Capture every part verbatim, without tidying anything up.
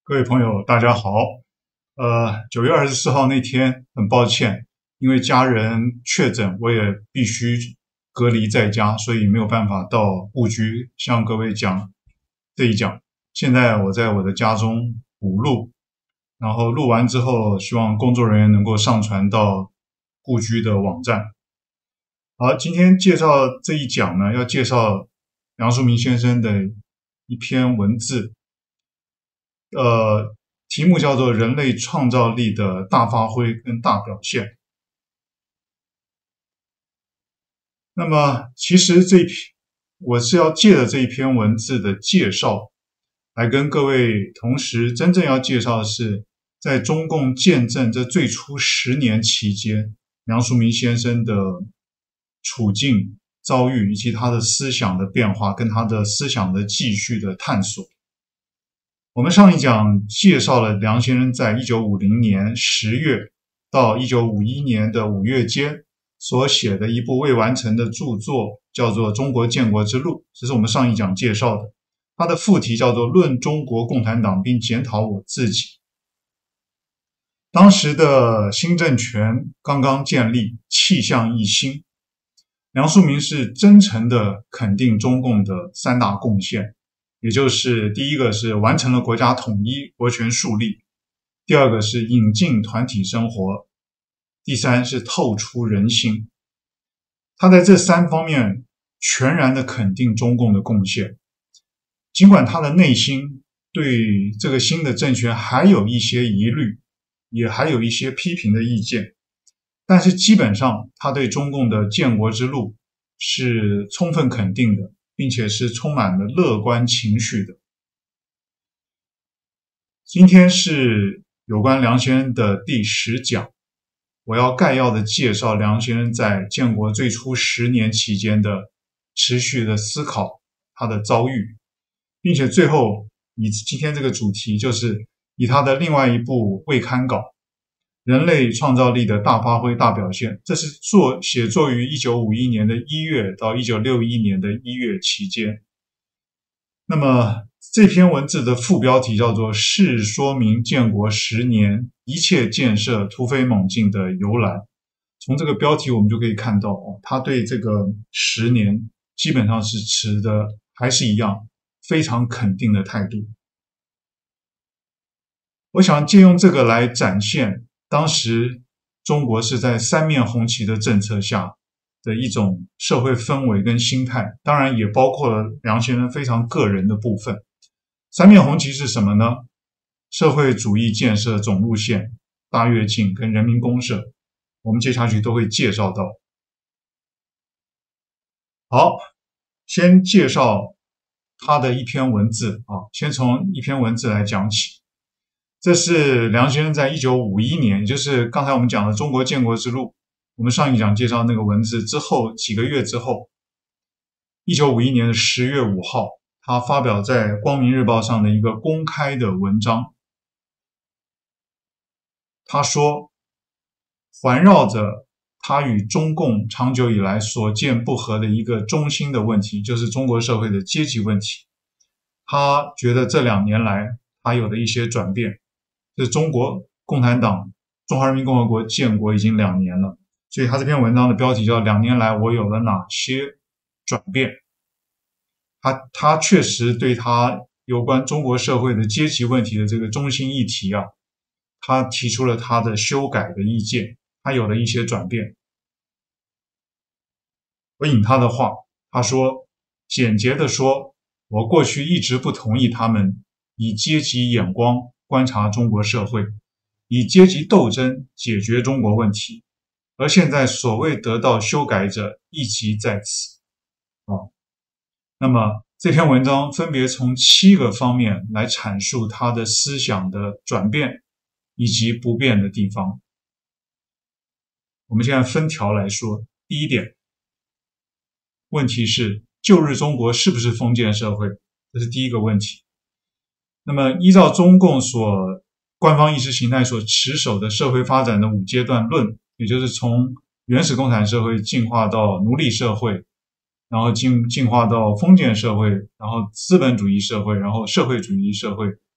各位朋友，大家好。呃，九月二十四号那天，很抱歉，因为家人确诊，我也必须隔离在家，所以没有办法到故居向各位讲这一讲。现在我在我的家中补录，然后录完之后，希望工作人员能够上传到故居的网站。好，今天介绍这一讲呢，要介绍梁漱溟先生的一篇文字。呃，题目叫做人类创造力的大发挥跟大表现。那么其实这一篇我是要借着这一篇文字的介绍来跟各位同时真正要介绍的是在中共建政这最初十年期间梁漱溟先生的处境遭遇以及他的思想的变化跟他的思想的继续的探索。我们上一讲介绍了梁先生在一九五零年十月到一九五一年的五月间所写的一部未完成的著作，叫做《中国建国之路》，这是我们上一讲介绍的。它的副题叫做《论中国共产党并检讨我自己》。当时的新政权刚刚建立，气象一新，梁漱溟是真诚地肯定中共的三大贡献。也就是第一个是完成了国家统一，国权树立；第二个是引进团体生活；第三是透出人心。他在这三方面全然的肯定中共的贡献，尽管他的内心对这个新的政权还有一些疑虑，也还有一些批评的意见，但是基本上他对中共的建国之路是充分肯定的，并且是充满了乐观情绪的。今天是有关梁先生的第十讲，我要概要的介绍梁先生在建国最初十年期间的持续的思考，他的遭遇，并且最后以今天这个主题就是以他的另外一部未刊稿人类创造力的大发挥大表现，这是作写作于一九五一年的一月到一九六一年的一月期间。那么这篇文字的副标题叫做是说明建国十年一切建设突飞猛进的由来。从这个标题我们就可以看到，哦，他对这个十年基本上是持的还是一样非常肯定的态度。我想借用这个来展现当时中国是在三面红旗的政策下的一种社会氛围跟心态，当然也包括了梁先生非常个人的部分。三面红旗是什么呢？社会主义建设总路线、大跃进跟人民公社，我们接下去都会介绍到。好，先介绍他的一篇文字啊，先从一篇文字来讲起。这是梁先生在一九五一年，也就是刚才我们讲的中国建国之路，我们上一讲介绍那个文字之后几个月之后，一九五一年的十月五号，他发表在光明日报上的一个公开的文章。他说，环绕着他与中共长久以来所见不合的一个中心的问题，就是中国社会的阶级问题。他觉得这两年来他有的一些转变，就是中国共产党中华人民共和国建国已经两年了，所以他这篇文章的标题叫两年来我有了哪些转变。他他确实对他有关中国社会的阶级问题的这个中心议题啊，他提出了他的修改的意见，他有了一些转变。我引他的话，他说，简洁地说，我过去一直不同意他们以阶级眼光观察中国社会，以阶级斗争解决中国问题，而现在所谓得到修改者一即在此。哦，那么这篇文章分别从七个方面来阐述他的思想的转变以及不变的地方。我们现在分条来说。第一点，问题是旧日中国是不是封建社会？这是第一个问题。那么依照中共所官方意识形态所持守的社会发展的五阶段论，也就是从原始共产社会进化到奴隶社会，然后进进化到封建社会，然后资本主义社会，然后社会主义社会，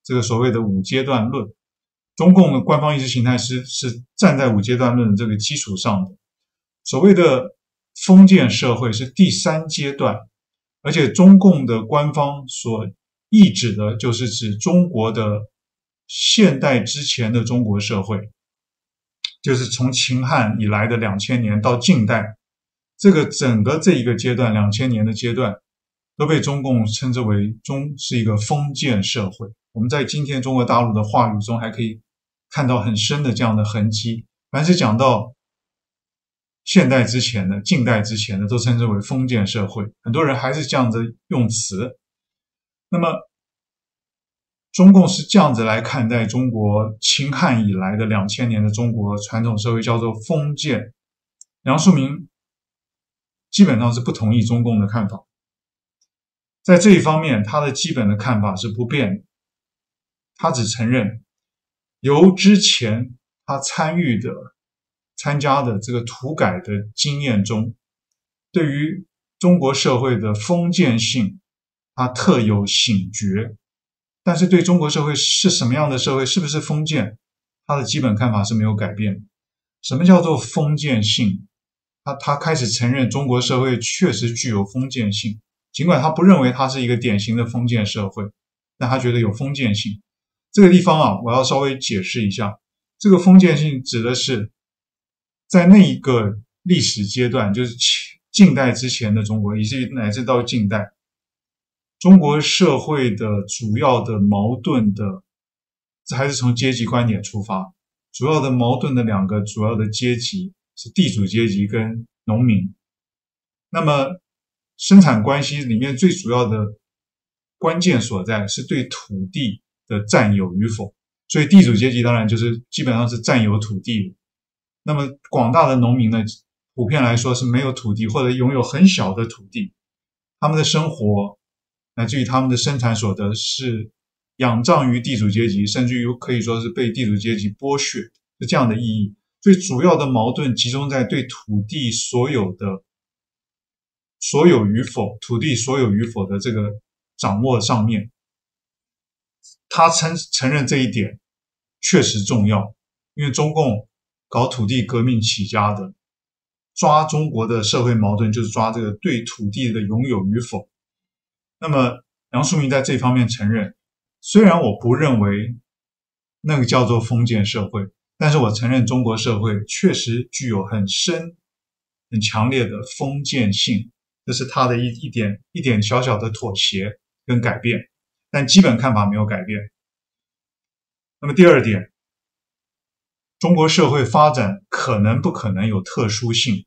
这个所谓的五阶段论。中共的官方意识形态是是站在五阶段论的这个基础上的。所谓的封建社会是第三阶段，而且中共的官方所意指的就是指中国的现代之前的中国社会，就是从秦汉以来的两千年到近代，这个整个这一个阶段两千年的阶段都被中共称之为中是一个封建社会。我们在今天中国大陆的话语中还可以看到很深的这样的痕迹，凡是讲到现代之前的近代之前的都称之为封建社会，很多人还是这样子用词。那么中共是这样子来看待中国秦汉以来的两千年的中国传统社会，叫做封建。梁漱溟基本上是不同意中共的看法，在这一方面他的基本的看法是不变的，他只承认由之前他参与的参加的这个土改的经验中，对于中国社会的封建性他特有醒觉，但是对中国社会是什么样的社会，是不是封建，他的基本看法是没有改变的。什么叫做封建性？他他开始承认中国社会确实具有封建性，尽管他不认为它是一个典型的封建社会，但他觉得有封建性。这个地方啊，我要稍微解释一下，这个封建性指的是在那一个历史阶段，就是近代之前的中国，以至于乃至到近代，中国社会的主要的矛盾的，这还是从阶级观点出发，主要的矛盾的两个主要的阶级是地主阶级跟农民。那么生产关系里面最主要的关键所在是对土地的占有与否，所以地主阶级当然就是基本上是占有土地的。那么广大的农民呢，普遍来说是没有土地或者拥有很小的土地，他们的生活乃至于他们的生产所得是仰仗于地主阶级，甚至于可以说是被地主阶级剥削，是这样的意义。最主要的矛盾集中在对土地所有的所有与否，土地所有与否的这个掌握上面。他承承认这一点确实重要，因为中共搞土地革命起家的，抓中国的社会矛盾就是抓这个对土地的拥有与否。那么梁漱溟在这方面承认，虽然我不认为那个叫做封建社会，但是我承认中国社会确实具有很深很强烈的封建性，这是他的一一点一点小小的妥协跟改变，但基本看法没有改变。那么第二点，中国社会发展可能不可能有特殊性？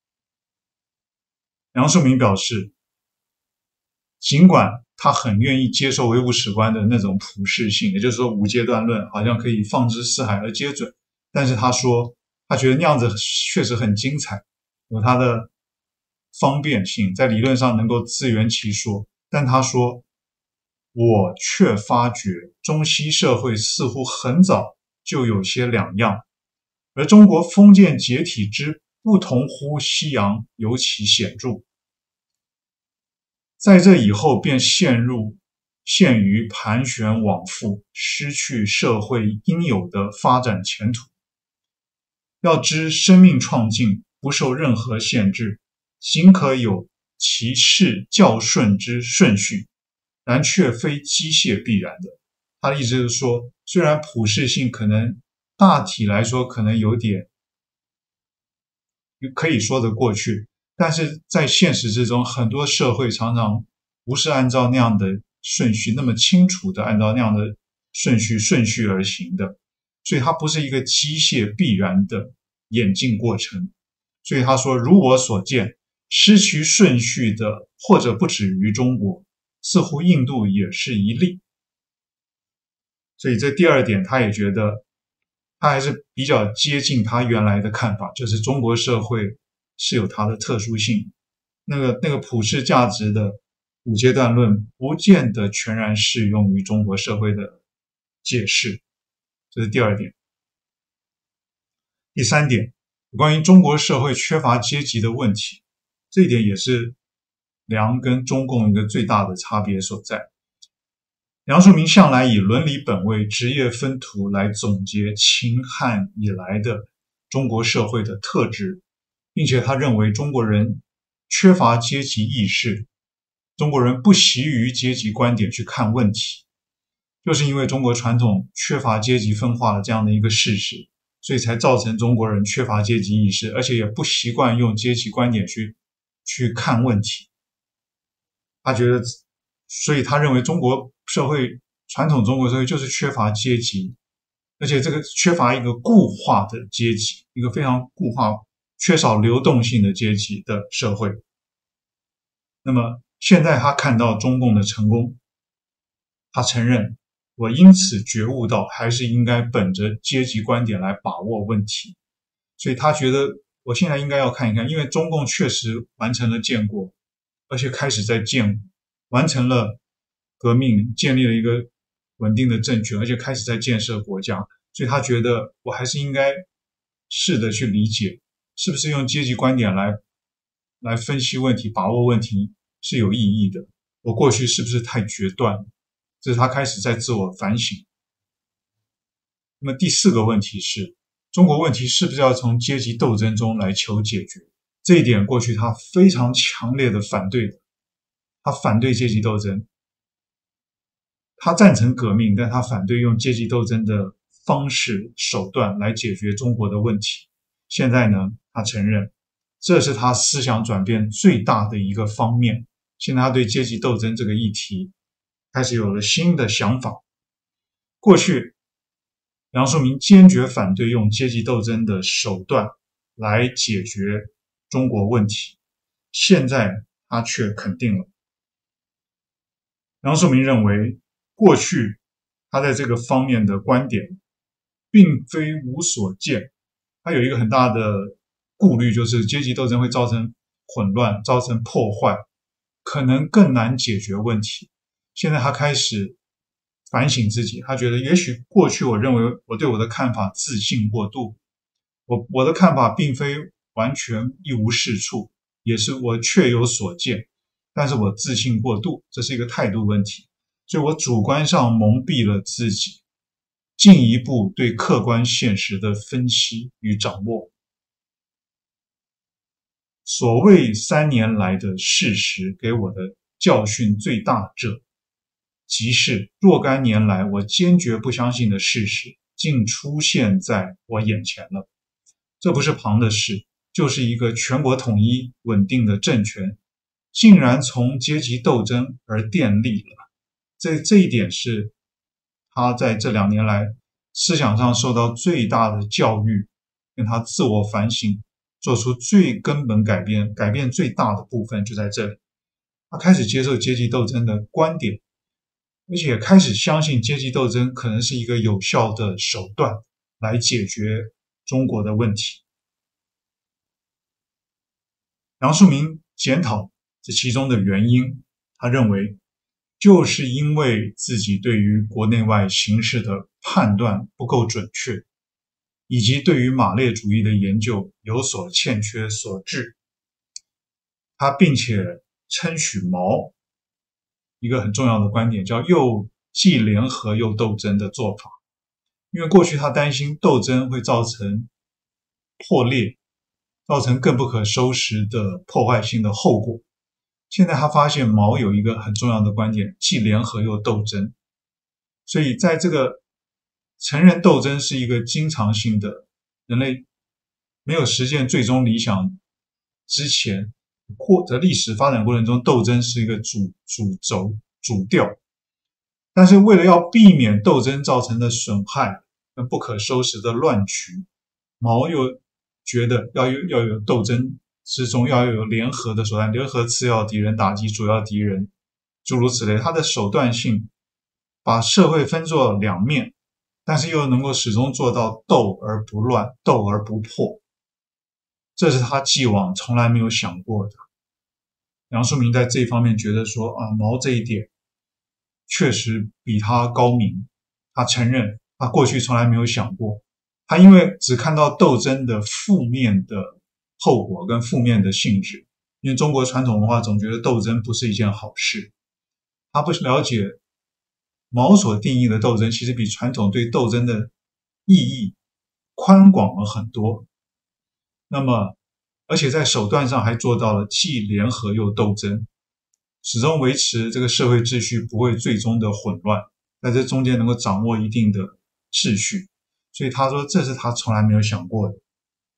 梁漱溟表示，尽管他很愿意接受唯物史观的那种普世性，也就是说五阶段论好像可以放之四海而皆准，但是他说他觉得那样子确实很精彩，有它的方便性，在理论上能够自圆其说，但他说我却发觉中西社会似乎很早就有些两样，而中国封建解体之不同乎西洋尤其显著，在这以后便陷入陷于盘旋往复，失去社会应有的发展前途。要知生命创进不受任何限制，仅可有其事较顺之顺序，然却非机械必然的。他的意思是说，虽然普世性可能大体来说可能有点可以说得过去，但是在现实之中，很多社会常常不是按照那样的顺序，那么清楚的按照那样的顺序顺序而行的，所以它不是一个机械必然的演进过程。所以他说，如我所见，失去顺序的或者不止于中国，似乎印度也是一例。所以这第二点他也觉得他还是比较接近他原来的看法，就是中国社会是有它的特殊性，那个那个普世价值的五阶段论不见得全然适用于中国社会的解释，这是第二点。第三点，关于中国社会缺乏阶级的问题，这一点也是梁跟中共一个最大的差别所在。 梁漱溟向来以伦理本位、职业分途来总结秦汉以来的中国社会的特质，并且他认为中国人缺乏阶级意识，中国人不习于阶级观点去看问题，就是因为中国传统缺乏阶级分化的这样的一个事实，所以才造成中国人缺乏阶级意识，而且也不习惯用阶级观点去去看问题。他觉得，所以他认为中国社会传统中国社会就是缺乏阶级，而且这个缺乏一个固化的阶级，一个非常固化、缺少流动性的阶级的社会。那么现在他看到中共的成功，他承认，我因此觉悟到还是应该本着阶级观点来把握问题。所以他觉得我现在应该要看一看，因为中共确实完成了建国，而且开始在建完成了革命，建立了一个稳定的政权，而且开始在建设国家，所以他觉得我还是应该试着去理解，是不是用阶级观点来来分析问题、把握问题是有意义的。我过去是不是太决断了？这是他开始在自我反省。那么第四个问题是，中国问题是不是要从阶级斗争中来求解决？这一点过去他非常强烈的反对的，他反对阶级斗争，他赞成革命，但他反对用阶级斗争的方式手段来解决中国的问题。现在呢，他承认这是他思想转变最大的一个方面。现在他对阶级斗争这个议题开始有了新的想法。过去梁漱溟坚决反对用阶级斗争的手段来解决中国问题，现在他却肯定了。梁漱溟认为，过去他在这个方面的观点并非无所见，他有一个很大的顾虑，就是阶级斗争会造成混乱，造成破坏，可能更难解决问题。现在他开始反省自己，他觉得也许过去我认为我对我的看法自信过度，我我的看法并非完全一无是处，也是我确有所见，但是我自信过度，这是一个态度问题，所以我主观上蒙蔽了自己，进一步对客观现实的分析与掌握。所谓三年来的事实给我的教训最大者，即是若干年来我坚决不相信的事实竟出现在我眼前了。这不是旁的事，就是一个全国统一稳定的政权竟然从阶级斗争而奠立了。这这一点是他在这两年来思想上受到最大的教育，跟他自我反省做出最根本改变，改变最大的部分就在这里。他开始接受阶级斗争的观点，而且开始相信阶级斗争可能是一个有效的手段来解决中国的问题。梁漱溟检讨这其中的原因，他认为就是因为自己对于国内外形势的判断不够准确，以及对于马列主义的研究有所欠缺所致。他并且称许毛一个很重要的观点，叫又既联合又斗争的做法。因为过去他担心斗争会造成破裂，造成更不可收拾的破坏性的后果。现在他发现毛有一个很重要的观点，既联合又斗争。所以在这个承认斗争是一个经常性的，人类没有实现最终理想之前，或者历史发展过程中，斗争是一个主主轴主调。但是为了要避免斗争造成的损害跟不可收拾的乱局，毛又觉得要有要有斗争之中要有联合的手段，联合次要敌人，打击主要敌人，诸如此类。他的手段性把社会分作两面，但是又能够始终做到斗而不乱，斗而不破。这是他既往从来没有想过的。梁漱溟在这一方面觉得说啊，毛这一点确实比他高明，他承认他过去从来没有想过，他因为只看到斗争的负面的后果跟负面的性质，因为中国传统文化总觉得斗争不是一件好事，他不了解毛所定义的斗争其实比传统对斗争的意义宽广了很多。那么而且在手段上还做到了既联合又斗争，始终维持这个社会秩序不会最终的混乱，在这中间能够掌握一定的秩序。所以他说这是他从来没有想过的。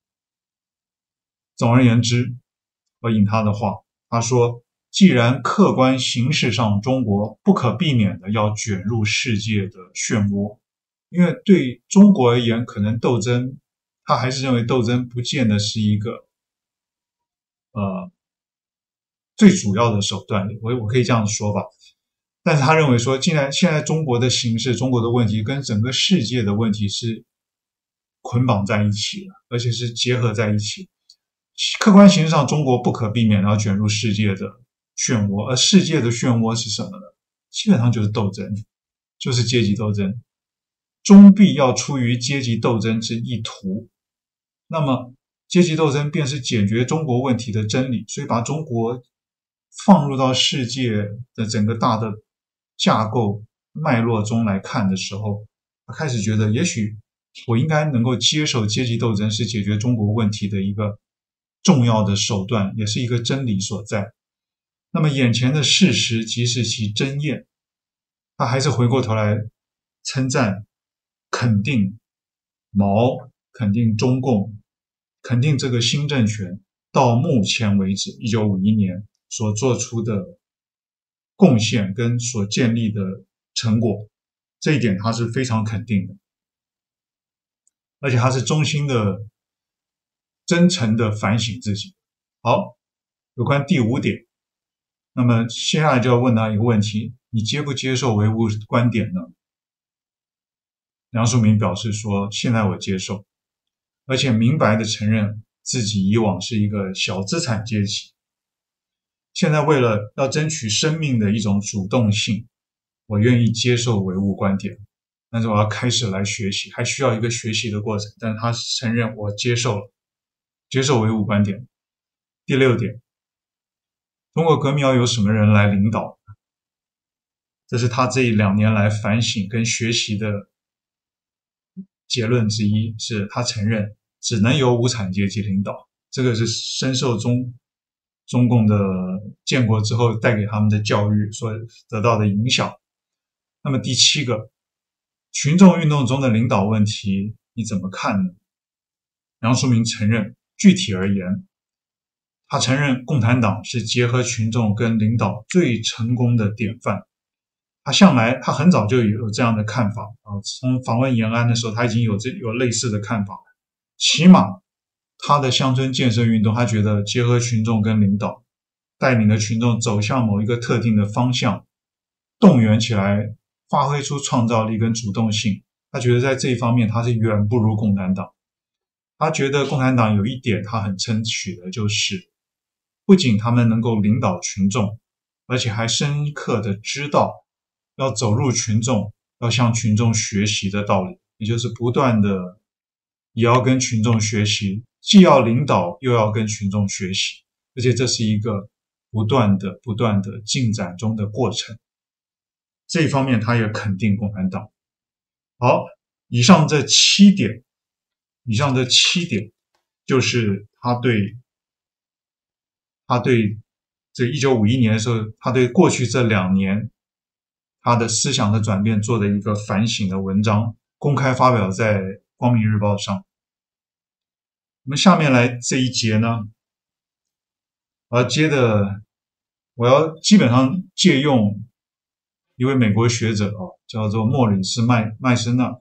总而言之，我引他的话，他说既然客观形势上中国不可避免的要卷入世界的漩涡，因为对中国而言，可能斗争他还是认为斗争不见得是一个呃最主要的手段，我我可以这样说吧。但是他认为说，既然现在中国的形势、中国的问题跟整个世界的问题是捆绑在一起的，而且是结合在一起。客观形势上，中国不可避免的要卷入世界的漩涡，而世界的漩涡是什么呢？基本上就是斗争，就是阶级斗争，终必要出于阶级斗争之意图。那么阶级斗争便是解决中国问题的真理，所以把中国放入到世界的整个大的架构脉络中来看的时候，他开始觉得也许我应该能够接受阶级斗争是解决中国问题的一个重要的手段，也是一个真理所在。那么眼前的事实即是其真验，他还是回过头来称赞肯定毛，肯定中共，肯定这个新政权到目前为止一九五一年所做出的贡献跟所建立的成果，这一点他是非常肯定的，而且他是衷心的真诚的反省自己。好，有关第五点，那么接下来就要问他一个问题，你接不接受唯物观点呢？梁漱溟表示说，现在我接受，而且明白的承认自己以往是一个小资产阶级，现在为了要争取生命的一种主动性，我愿意接受唯物观点，但是我要开始来学习，还需要一个学习的过程，但是他承认我接受了，接受唯物观点。第六点，中国革命要由什么人来领导？这是他这一两年来反省跟学习的结论之一，是他承认只能由无产阶级领导，这个是深受中中共的建国之后带给他们的教育所得到的影响。那么第七个，群众运动中的领导问题你怎么看呢？梁漱溟承认，具体而言，他承认共产党是结合群众跟领导最成功的典范。他向来他很早就有这样的看法啊，从访问延安的时候他已经有这有类似的看法。起码他的乡村建设运动，他觉得结合群众跟领导，带领了群众走向某一个特定的方向，动员起来，发挥出创造力跟主动性。他觉得在这一方面他是远不如共产党。他觉得共产党有一点他很称许的，就是不仅他们能够领导群众，而且还深刻的知道要走入群众，要向群众学习的道理，也就是不断的也要跟群众学习，既要领导又要跟群众学习，而且这是一个不断的不断的进展中的过程。这一方面他也肯定共产党。好，以上这七点以上这七点就是他对他对这一九五一年的时候，他对过去这两年他的思想的转变做的一个反省的文章，公开发表在光明日报上。那么下面来这一节呢，我要接的我要基本上借用一位美国学者哦，叫做莫里斯麦麦斯纳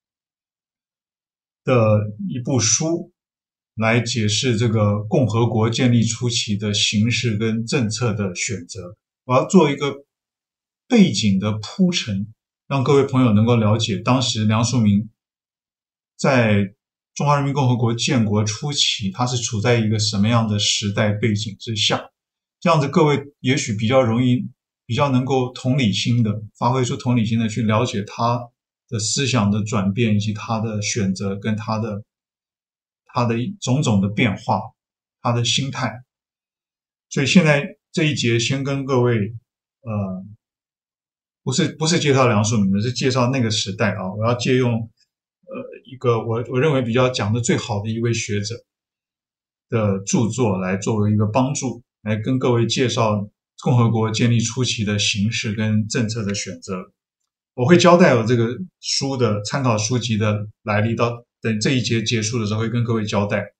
的一部书来解释这个共和国建立初期的形势跟政策的选择。我要做一个背景的铺陈，让各位朋友能够了解当时梁漱溟在中华人民共和国建国初期，他是处在一个什么样的时代背景之下，这样子各位也许比较容易比较能够同理心的发挥出同理心的去了解他的思想的转变，以及他的选择跟他的他的种种的变化，他的心态。所以现在这一节先跟各位呃不是不是介绍梁漱溟的，是介绍那个时代啊。我要借用呃一个我我认为比较讲的最好的一位学者的著作来作为一个帮助，来跟各位介绍共和国建立初期的形势跟政策的选择。我会交代我这个书的参考书籍的来历，到等这一节结束的时候会跟各位交代。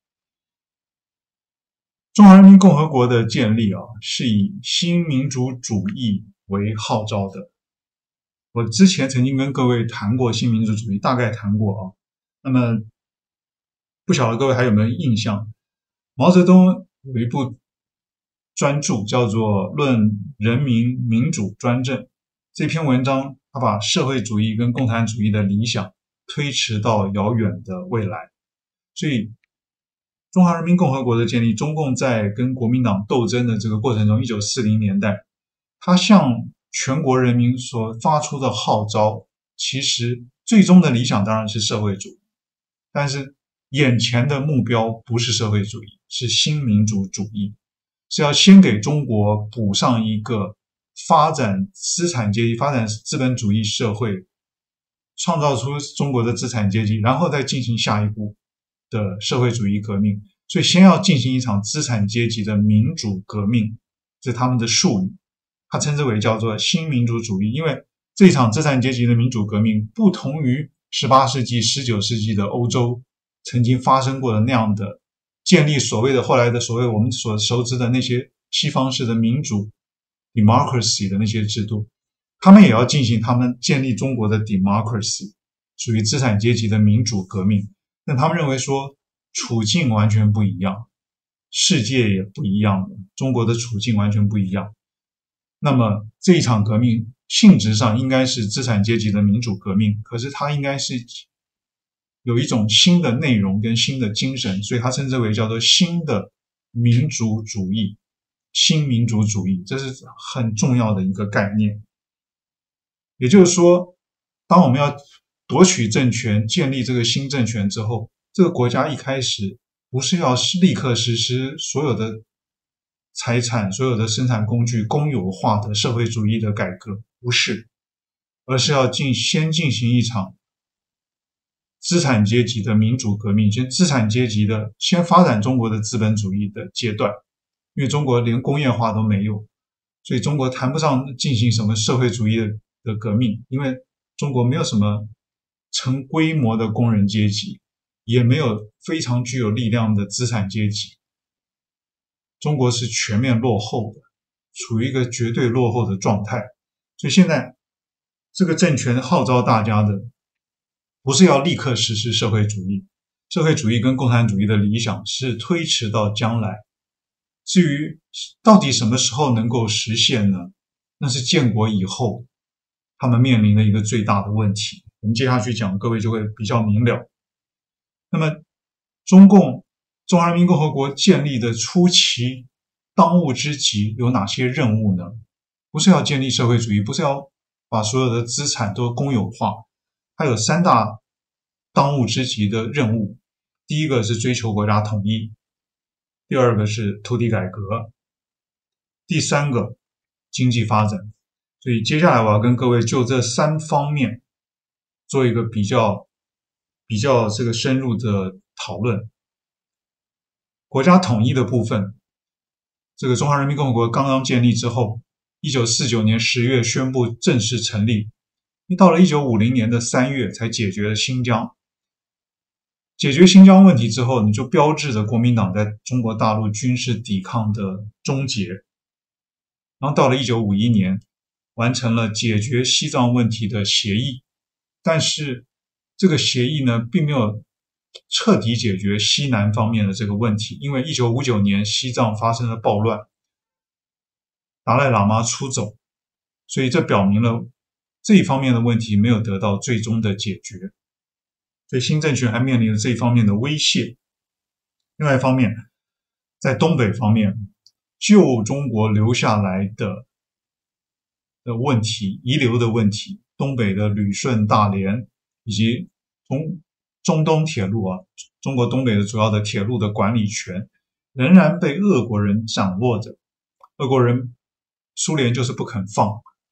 中华人民共和国的建立啊，是以新民主主义为号召的。我之前曾经跟各位谈过新民主主义，大概谈过啊。那么不晓得各位还有没有印象？毛泽东有一部专著叫做《论人民民主专政》，这篇文章他把社会主义跟共产主义的理想推迟到遥远的未来。所以中华人民共和国的建立，中共在跟国民党斗争的这个过程中，一九四零年代他向全国人民所发出的号召，其实最终的理想当然是社会主义，但是眼前的目标不是社会主义，是新民主主义，是要先给中国补上一个发展资产阶级、发展资本主义社会，创造出中国的资产阶级，然后再进行下一步的社会主义革命。所以先要进行一场资产阶级的民主革命，这是他们的术语，他称之为叫做新民主主义。因为这场资产阶级的民主革命不同于十八世纪、十九世纪的欧洲曾经发生过的那样的建立所谓的后来的所谓我们所熟知的那些西方式的民主 democracy 的那些制度，他们也要进行他们建立中国的 democracy， 属于资产阶级的民主革命。但他们认为说处境完全不一样，世界也不一样了，中国的处境完全不一样。那么这一场革命性质上应该是资产阶级的民主革命，可是它应该是有一种新的内容跟新的精神，所以它称之为叫做新的民主主义，新民主主义，这是很重要的一个概念。也就是说，当我们要夺取政权，建立这个新政权之后，这个国家一开始不是要立刻实施所有的财产、所有的生产工具公有化的社会主义的改革，不是，而是要进先进行一场资产阶级的民主革命，先资产阶级的先发展中国的资本主义的阶段。因为中国连工业化都没有，所以中国谈不上进行什么社会主义的的革命，因为中国没有什么成规模的工人阶级，也没有非常具有力量的资产阶级。中国是全面落后的，处于一个绝对落后的状态。所以现在这个政权号召大家的不是要立刻实施社会主义，社会主义跟共产主义的理想是推迟到将来。至于到底什么时候能够实现呢？那是建国以后他们面临的一个最大的问题。我们接下去讲，各位就会比较明了。那么中共中华人民共和国建立的初期，当务之急有哪些任务呢？不是要建立社会主义，不是要把所有的资产都公有化，它有三大当务之急的任务。第一个是追求国家统一，第二个是土地改革，第三个经济发展。所以接下来我要跟各位就这三方面做一个比较比较这个深入的讨论。国家统一的部分，这个中华人民共和国刚刚建立之后，一九四九年十月宣布正式成立，到了一九五零年的三月才解决了新疆。解决新疆问题之后，你就标志着国民党在中国大陆军事抵抗的终结。然后到了一九五一年，完成了解决西藏问题的协议，但是这个协议呢，并没有彻底解决西南方面的这个问题，因为一九五九年西藏发生了暴乱，达赖喇嘛出走，所以这表明了这一方面的问题没有得到最终的解决，所以新政权还面临着这一方面的威胁。另外一方面，在东北方面，旧中国留下来的的问题，遗留的问题，东北的旅顺、大连以及中中东铁路啊，中国东北的主要的铁路的管理权仍然被俄国人掌握着。俄国人苏联就是不肯放，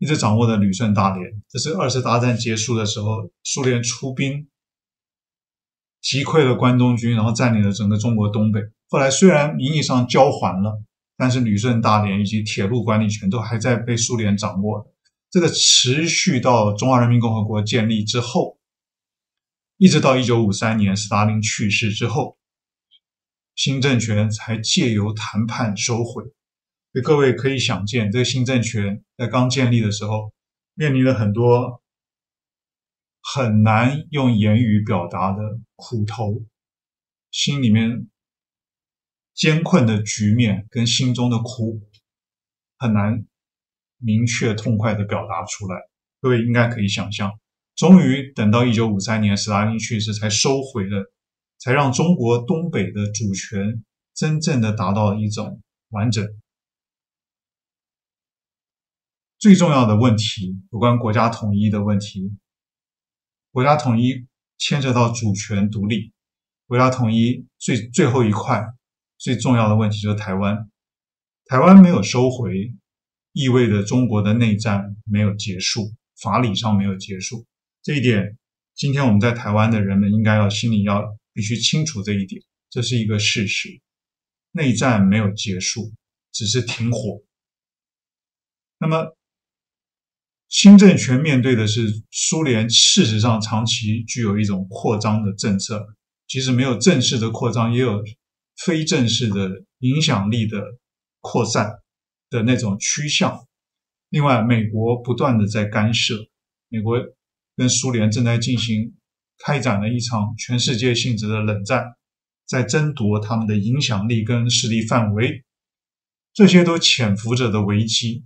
一直掌握的旅顺大连。这是二次大战结束的时候，苏联出兵击溃了关东军，然后占领了整个中国东北。后来虽然名义上交还了，但是旅顺大连以及铁路管理权都还在被苏联掌握。这个持续到中华人民共和国建立之后，一直到一九五三年斯大林去世之后，新政权才借由谈判收回。所以各位可以想见，这个新政权在刚建立的时候，面临了很多很难用言语表达的苦头，心里面艰困的局面跟心中的苦很难明确痛快的表达出来。各位应该可以想象，终于等到一九五三年斯大林去世才收回了，才让中国东北的主权真正的达到一种完整。最重要的问题，有关国家统一的问题，国家统一牵涉到主权独立，国家统一最最后一块最重要的问题就是台湾。台湾没有收回，意味着中国的内战没有结束，法理上没有结束。这一点，今天我们在台湾的人们应该要心里要必须清楚这一点，这是一个事实。内战没有结束，只是停火。那么新政权面对的是苏联事实上长期具有一种扩张的政策，即使没有正式的扩张，也有非正式的影响力的扩散的那种趋向。另外，美国不断的在干涉，美国跟苏联正在进行开展了一场全世界性质的冷战，在争夺他们的影响力跟势力范围，这些都潜伏着的危机。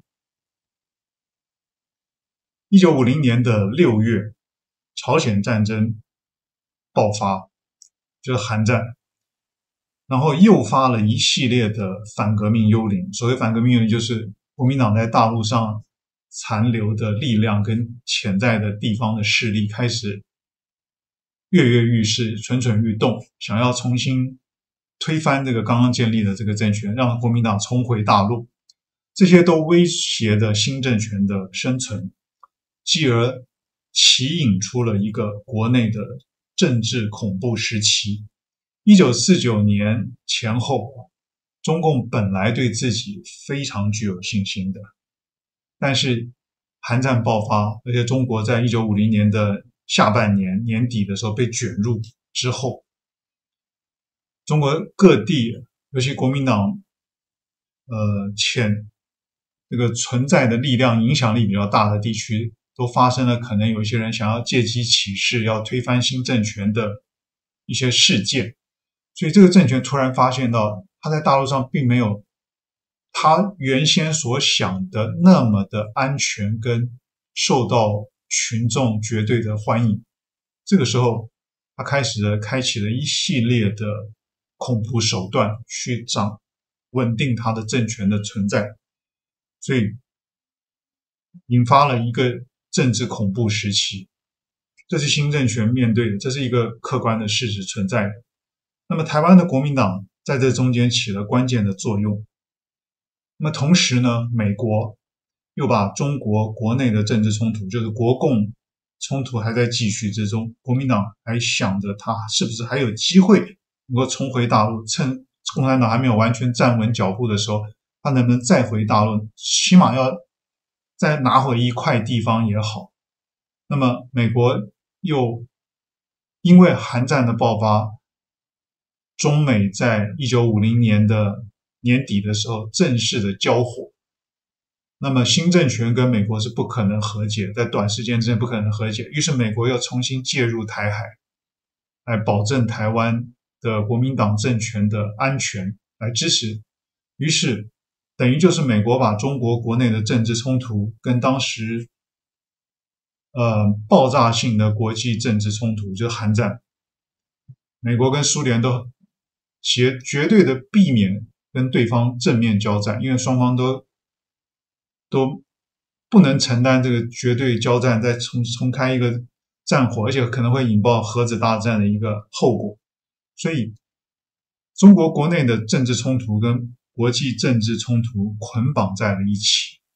一九五零年的六月，朝鲜战争爆发，就是韩战，然后诱发了一系列的反革命幽灵。所谓反革命幽灵，就是国民党在大陆上残留的力量跟潜在的地方的势力开始跃跃欲试，蠢蠢欲动，想要重新推翻这个刚刚建立的这个政权，让国民党重回大陆。这些都威胁着新政权的生存，继而起引出了一个国内的政治恐怖时期。一九四九年前后，中共本来对自己非常具有信心的，但是韩战爆发，而且中国在一九五零年的下半年年底的时候被卷入之后，中国各地，尤其国民党呃潜这个存在的力量影响力比较大的地区，都发生了可能有一些人想要借机起事，要推翻新政权的一些事件。所以这个政权突然发现到，他在大陆上并没有他原先所想的那么的安全跟受到群众绝对的欢迎。这个时候，他开始了开启了一系列的恐怖手段，去掌稳定他的政权的存在，所以引发了一个政治恐怖时期。这是新政权面对的，这是一个客观的事实存在的。那么台湾的国民党在这中间起了关键的作用。那么同时呢，美国又把中国国内的政治冲突，就是国共冲突还在继续之中，国民党还想着他是不是还有机会能够重回大陆，趁共产党还没有完全站稳脚步的时候，他能不能再回大陆，起码要再拿回一块地方也好。那么美国又因为韩战的爆发，中美在一九五零年的年底的时候正式的交火，那么新政权跟美国是不可能和解，在短时间之内不可能和解，于是美国要重新介入台海，来保证台湾的国民党政权的安全，来支持。于是等于就是美国把中国国内的政治冲突跟当时呃爆炸性的国际政治冲突，就是韩战，美国跟苏联都绝绝对的避免跟对方正面交战，因为双方都都不能承担这个绝对交战，再重重开一个战火，而且可能会引爆核子大战的一个后果。所以中国国内的政治冲突跟国际政治冲突捆绑在了一起。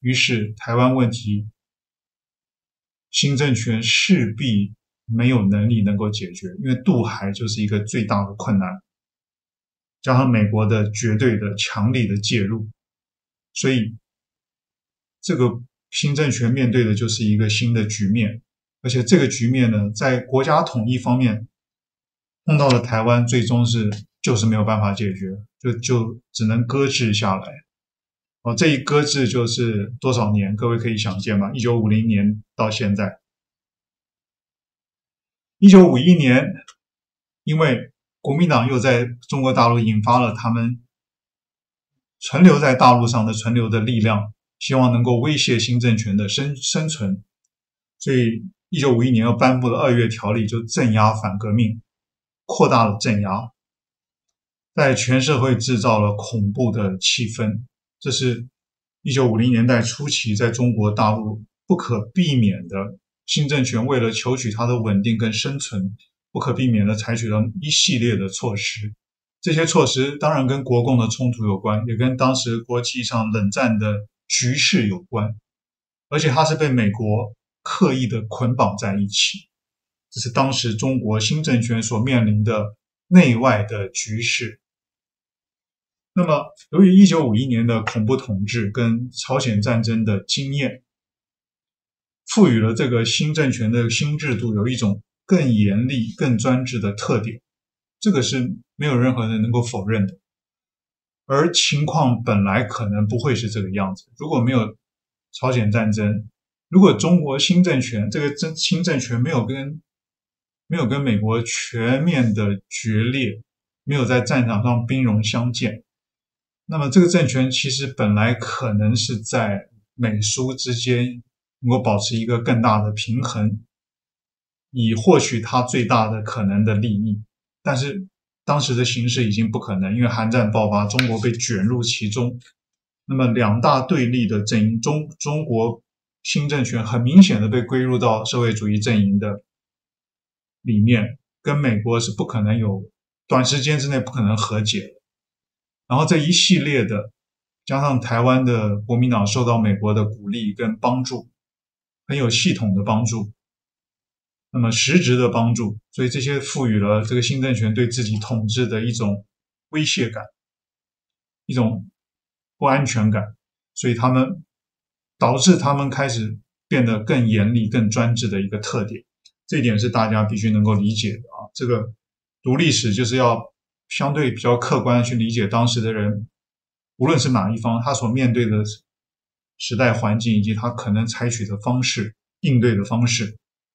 于是台湾问题新政权势必没有能力能够解决，因为渡海就是一个最大的困难，加上美国的绝对的强力的介入，所以这个新政权面对的就是一个新的局面，而且这个局面呢，在国家统一方面碰到了台湾，最终是就是没有办法解决，就就只能搁置下来。哦，这一搁置就是多少年？各位可以想见吧，一九五零年到现在。一九五一年，因为国民党又在中国大陆引发了他们存留在大陆上的存留的力量，希望能够威胁新政权的生生存，所以一九五一年又颁布了二月条例，就镇压反革命，扩大了镇压，在全社会制造了恐怖的气氛。这是一九五零年代初期在中国大陆不可避免的，新政权为了求取它的稳定跟生存，不可避免的采取了一系列的措施。这些措施当然跟国共的冲突有关，也跟当时国际上冷战的局势有关，而且它是被美国刻意的捆绑在一起。这是当时中国新政权所面临的内外的局势。那么由于一九五一年的恐怖统治跟朝鲜战争的经验，赋予了这个新政权的新制度有一种更严厉更专制的特点，这个是没有任何人能够否认的。而情况本来可能不会是这个样子，如果没有朝鲜战争，如果中国新政权这个新政权没有跟没有跟美国全面的决裂，没有在战场上兵戎相见，那么这个政权其实本来可能是在美苏之间能够保持一个更大的平衡，以获取它最大的可能的利益。但是当时的形势已经不可能，因为韩战爆发，中国被卷入其中。那么两大对立的阵营，中中国新政权很明显的被归入到社会主义阵营的里面，跟美国是不可能有短时间之内不可能和解的。然后这一系列的加上台湾的国民党受到美国的鼓励跟帮助，很有系统的帮助，那么实质的帮助，所以这些赋予了这个新政权对自己统治的一种威胁感，一种不安全感，所以他们导致他们开始变得更严厉更专制的一个特点。这一点是大家必须能够理解的啊。这个读历史就是要相对比较客观的去理解当时的人，无论是哪一方，他所面对的时代环境以及他可能采取的方式，应对的方式。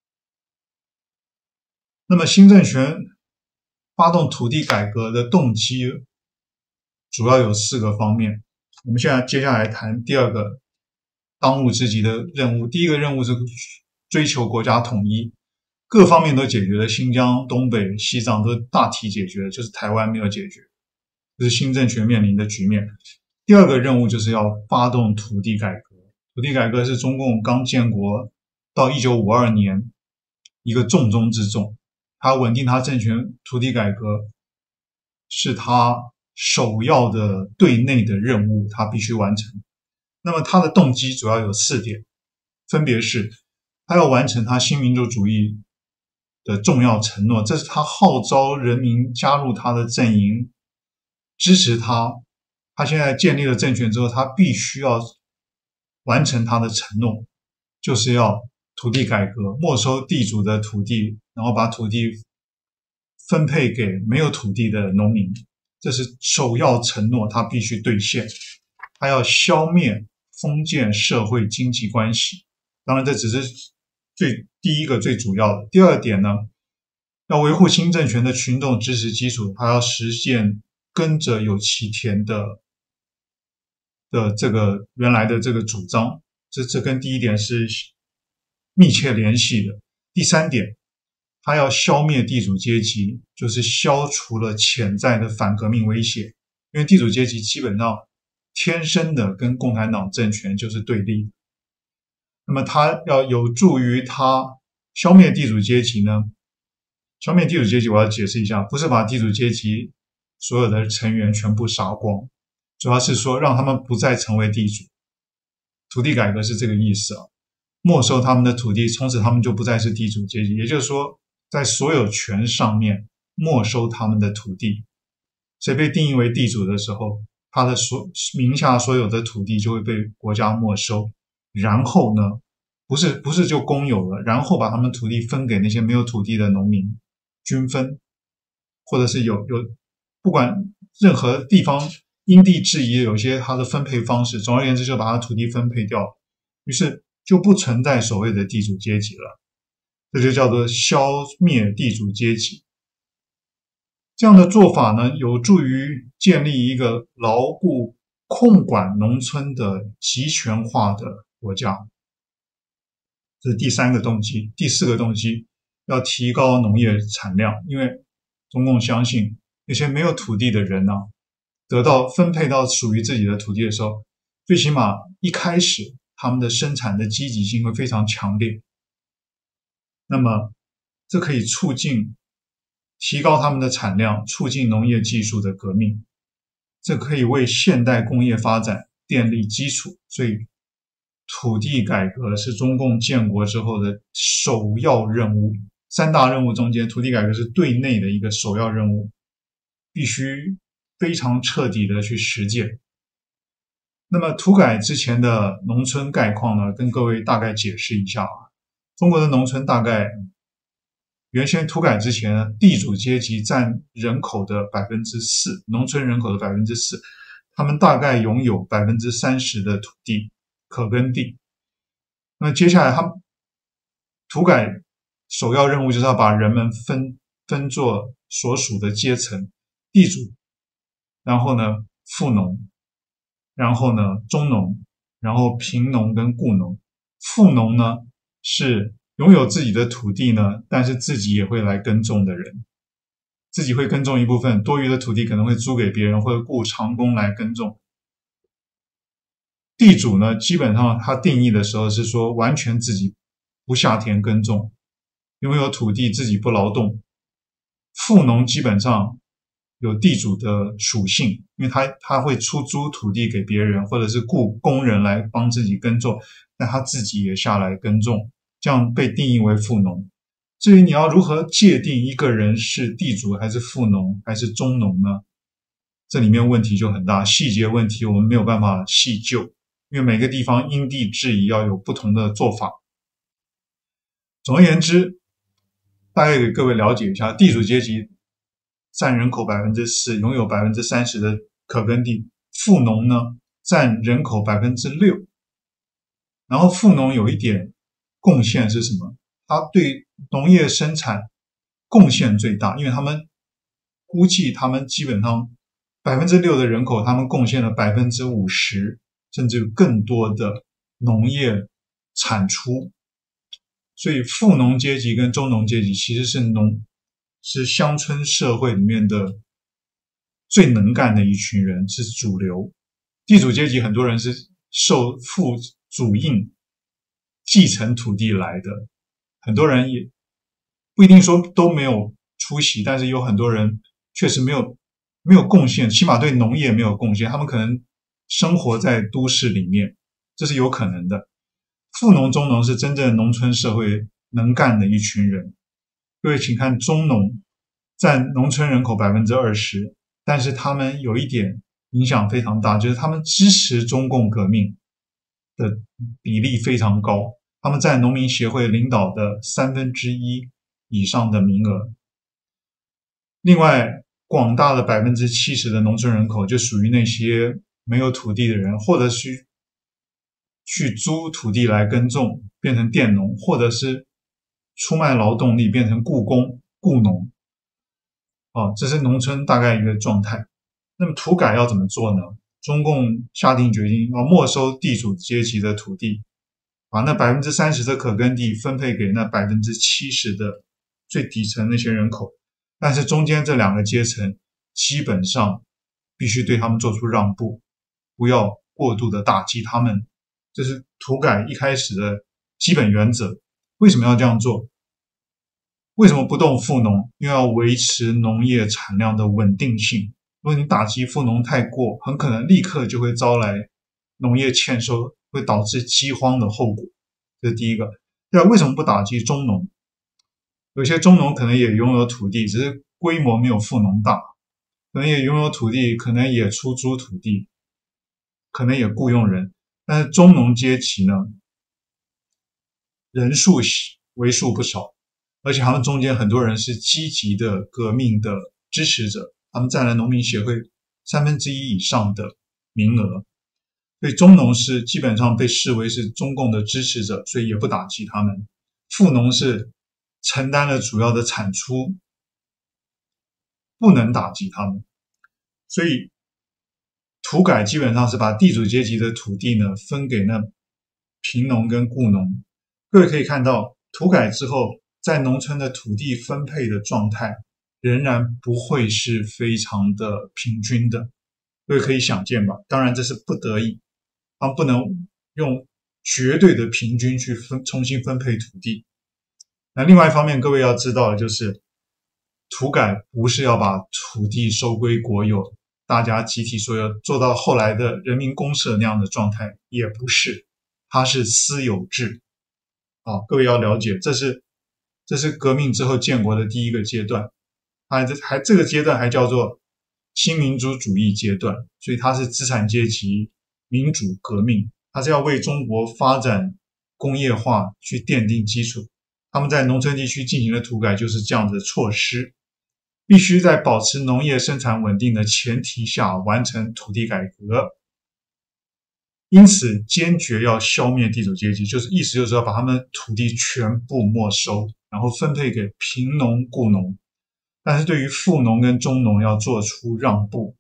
那么新政权发动土地改革的动机主要有四个方面，我们现在接下来谈第二个当务之急的任务。第一个任务是追求国家统一，各方面都解决了，新疆、东北、西藏都大体解决了，就是台湾没有解决，这是新政权面临的局面。第二个任务就是要发动土地改革，土地改革是中共刚建国到一九五二年一个重中之重，它稳定它政权，土地改革是它首要的对内的任务，它必须完成。那么它的动机主要有四点，分别是它要完成它新民主主义的重要承诺，这是他号召人民加入他的阵营，支持他。他现在建立了政权之后，他必须要完成他的承诺，就是要土地改革，没收地主的土地，然后把土地分配给没有土地的农民，这是首要承诺，他必须兑现。他要消灭封建社会经济关系，当然这只是最第一个最主要的。第二点呢，要维护新政权的群众支持基础，他要实现耕者有其田的的这个原来的这个主张，这这跟第一点是密切联系的。第三点，他要消灭地主阶级，就是消除了潜在的反革命威胁，因为地主阶级基本上天生的跟共产党政权就是对立。那么他要有助于他消灭地主阶级呢，消灭地主阶级我要解释一下，不是把地主阶级所有的成员全部杀光，主要是说让他们不再成为地主。 土地改革是这个意思啊，没收他们的土地，从此他们就不再是地主阶级，也就是说在所有权上面没收他们的土地。谁被定义为地主的时候，他的所名下所有的土地就会被国家没收，然后呢不是不是就公有了，然后把他们土地分给那些没有土地的农民，均分，或者是有有不管任何地方因地制宜，有些它的分配方式，总而言之就把它土地分配掉，于是就不存在所谓的地主阶级了，这就叫做消灭地主阶级。这样的做法呢，有助于建立一个牢固控管农村的集权化的国家。这是第三个动机。第四个动机，要提高农业产量，因为中共相信那些没有土地的人呢、啊，得到分配到属于自己的土地的时候，最起码一开始他们的生产的积极性会非常强烈，那么这可以促进提高他们的产量，促进农业技术的革命，这可以为现代工业发展奠立基础。所以土地改革是中共建国之后的首要任务，三大任务中间土地改革是对内的一个首要任务，必须非常彻底的去实践。那么土改之前的农村概况呢，跟各位大概解释一下啊。中国的农村大概原先土改之前，地主阶级占人口的 百分之四， 农村人口的 百分之四， 他们大概拥有 百分之三十 的土地可耕地。那接下来他们土改首要任务就是要把人们分分作所属的阶层，地主，然后呢富农，然后呢中农，然后贫农跟雇农。富农呢是拥有自己的土地呢，但是自己也会来耕种的人，自己会耕种一部分，多余的土地可能会租给别人，或者雇长工来耕种。地主呢，基本上他定义的时候是说完全自己不下田耕种，拥有土地自己不劳动。富农基本上有地主的属性，因为他他会出租土地给别人，或者是雇工人来帮自己耕种，但他自己也下来耕种，这样被定义为富农。至于你要如何界定一个人是地主还是富农还是中农呢？这里面问题就很大，细节问题我们没有办法细究，因为每个地方因地制宜要有不同的做法。总而言之，大概给各位了解一下，地主阶级占人口 百分之四， 拥有 百分之三十 的可耕地，富农呢占人口 百分之六。 然后富农有一点贡献是什么？他对农业生产贡献最大，因为他们估计他们基本上 百分之六 的人口，他们贡献了 百分之五十 甚至更多的农业产出。所以富农阶级跟中农阶级其实是农是乡村社会里面的最能干的一群人，是主流。地主阶级很多人是受父祖印继承土地来的，很多人也不一定说都没有出息，但是有很多人确实没有没有贡献，起码对农业没有贡献，他们可能生活在都市里面，这是有可能的。富农中农是真正农村社会能干的一群人。各位请看，中农占农村人口 百分之二十， 但是他们有一点影响非常大，就是他们支持中共革命的比例非常高，他们在农民协会领导的三分之一以上的名额。另外广大的 百分之七十 的农村人口就属于那些没有土地的人，或者是去租土地来耕种变成佃农，或者是出卖劳动力变成雇工雇农。哦，这是农村大概一个状态。那么土改要怎么做呢？中共下定决心要没收地主阶级的土地，把那 百分之三十 的可耕地分配给那 百分之七十 的最底层那些人口，但是中间这两个阶层基本上必须对他们做出让步，不要过度的打击他们，这是土改一开始的基本原则。为什么要这样做？为什么不动富农？因为要维持农业产量的稳定性。如果你打击富农太过，很可能立刻就会招来农业欠收会导致饥荒的后果。这是第一个。第二，为什么不打击中农？有些中农可能也拥有土地，只是规模没有富农大，可能也拥有土地，可能也出租土地，可能也雇佣人，但是中农阶级呢，人数为数不少，而且他们中间很多人是积极的革命的支持者，他们占了农民协会三分之一以上的名额，所以中农是基本上被视为是中共的支持者，所以也不打击他们。富农是承担了主要的产出，不能打击他们。所以土改基本上是把地主阶级的土地呢分给那贫农跟雇农。各位可以看到，土改之后在农村的土地分配的状态仍然不会是非常的平均的，各位可以想见吧，当然这是不得已，他们不能用绝对的平均去分重新分配土地。那另外一方面，各位要知道的就是土改不是要把土地收归国有，大家集体所有，做到后来的人民公社那样的状态，也不是，它是私有制。好，各位要了解，这是这是革命之后建国的第一个阶段，还还这个阶段还叫做新民主主义阶段，所以它是资产阶级民主革命，它是要为中国发展工业化去奠定基础。他们在农村地区进行的土改就是这样的措施，必须在保持农业生产稳定的前提下完成土地改革。因此坚决要消灭地主阶级，就是意思就是要把他们的土地全部没收，然后分配给贫农雇农，但是对于富农跟中农要做出让步。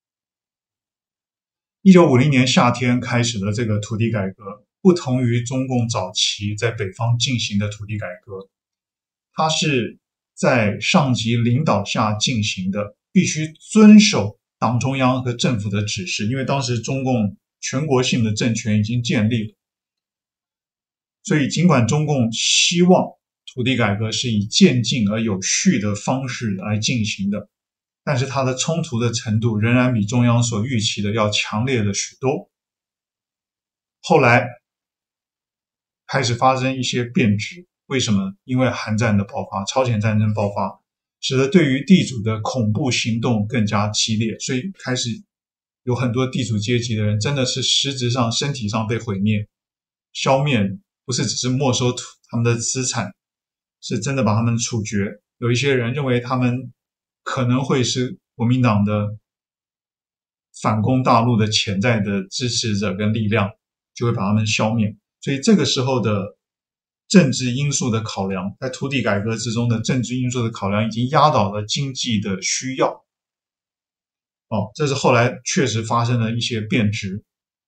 一九五零年夏天开始的这个土地改革，不同于中共早期在北方进行的土地改革，它是在上级领导下进行的，必须遵守党中央和政府的指示，因为当时中共全国性的政权已经建立了，所以尽管中共希望土地改革是以渐进而有序的方式来进行的，但是它的冲突的程度仍然比中央所预期的要强烈了许多。后来开始发生一些变质，为什么？因为韩战的爆发，朝鲜战争爆发，使得对于地主的恐怖行动更加激烈，所以开始有很多地主阶级的人真的是实质上身体上被毁灭消灭，不是只是没收他们的资产，是真的把他们处决。有一些人认为他们可能会是国民党的反攻大陆的潜在的支持者跟力量，就会把他们消灭。所以这个时候的政治因素的考量，在土地改革之中的政治因素的考量已经压倒了经济的需要。哦，这是后来确实发生了一些变质。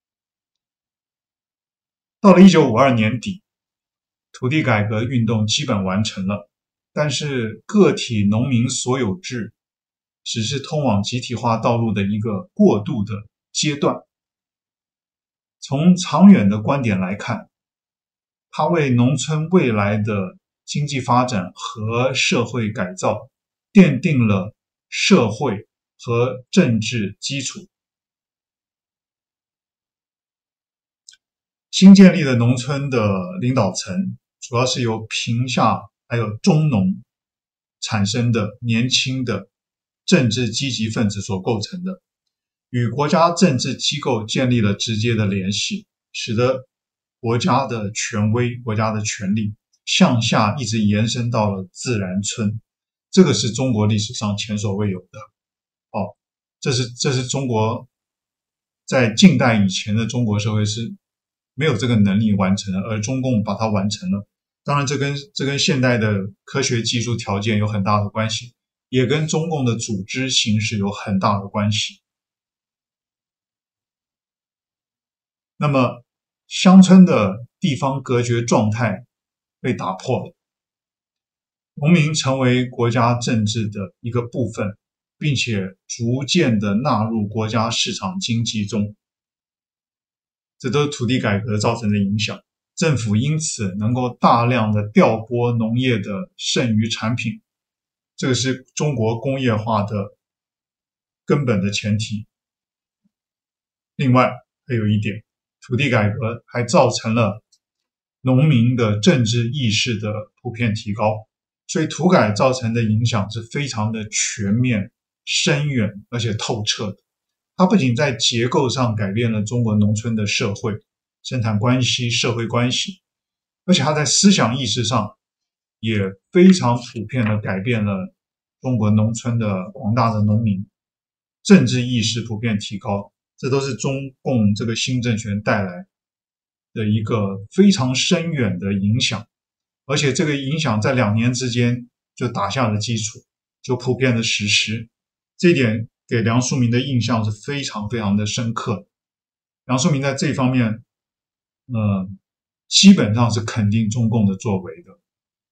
到了一九五二年底，土地改革运动基本完成了，但是个体农民所有制只是通往集体化道路的一个过渡的阶段。从长远的观点来看，它为农村未来的经济发展和社会改造奠定了社会和政治基础。新建立的农村的领导层主要是由贫下还有中农产生的年轻的政治积极分子所构成的，与国家政治机构建立了直接的联系，使得国家的权威、国家的权力向下一直延伸到了自然村。这个是中国历史上前所未有的。哦，这是这是中国在近代以前的中国社会是没有这个能力完成的，而中共把它完成了。当然这跟这跟现代的科学技术条件有很大的关系，也跟中共的组织形式有很大的关系。那么乡村的地方隔绝状态被打破了，农民成为国家政治的一个部分，并且逐渐的纳入国家市场经济中，这都是土地改革造成的影响。政府因此能够大量的调拨农业的剩余产品，这个是中国工业化的根本的前提。另外还有一点， 土地改革还造成了农民的政治意识的普遍提高，所以土改造成的影响是非常的全面、深远而且透彻的。它不仅在结构上改变了中国农村的社会、生产关系、社会关系，而且它在思想意识上也非常普遍的改变了中国农村的广大的农民，政治意识普遍提高，这都是中共这个新政权带来的一个非常深远的影响，而且这个影响在两年之间就打下了基础，就普遍的实施。这一点给梁漱溟的印象是非常非常的深刻。梁漱溟在这方面呃，基本上是肯定中共的作为的。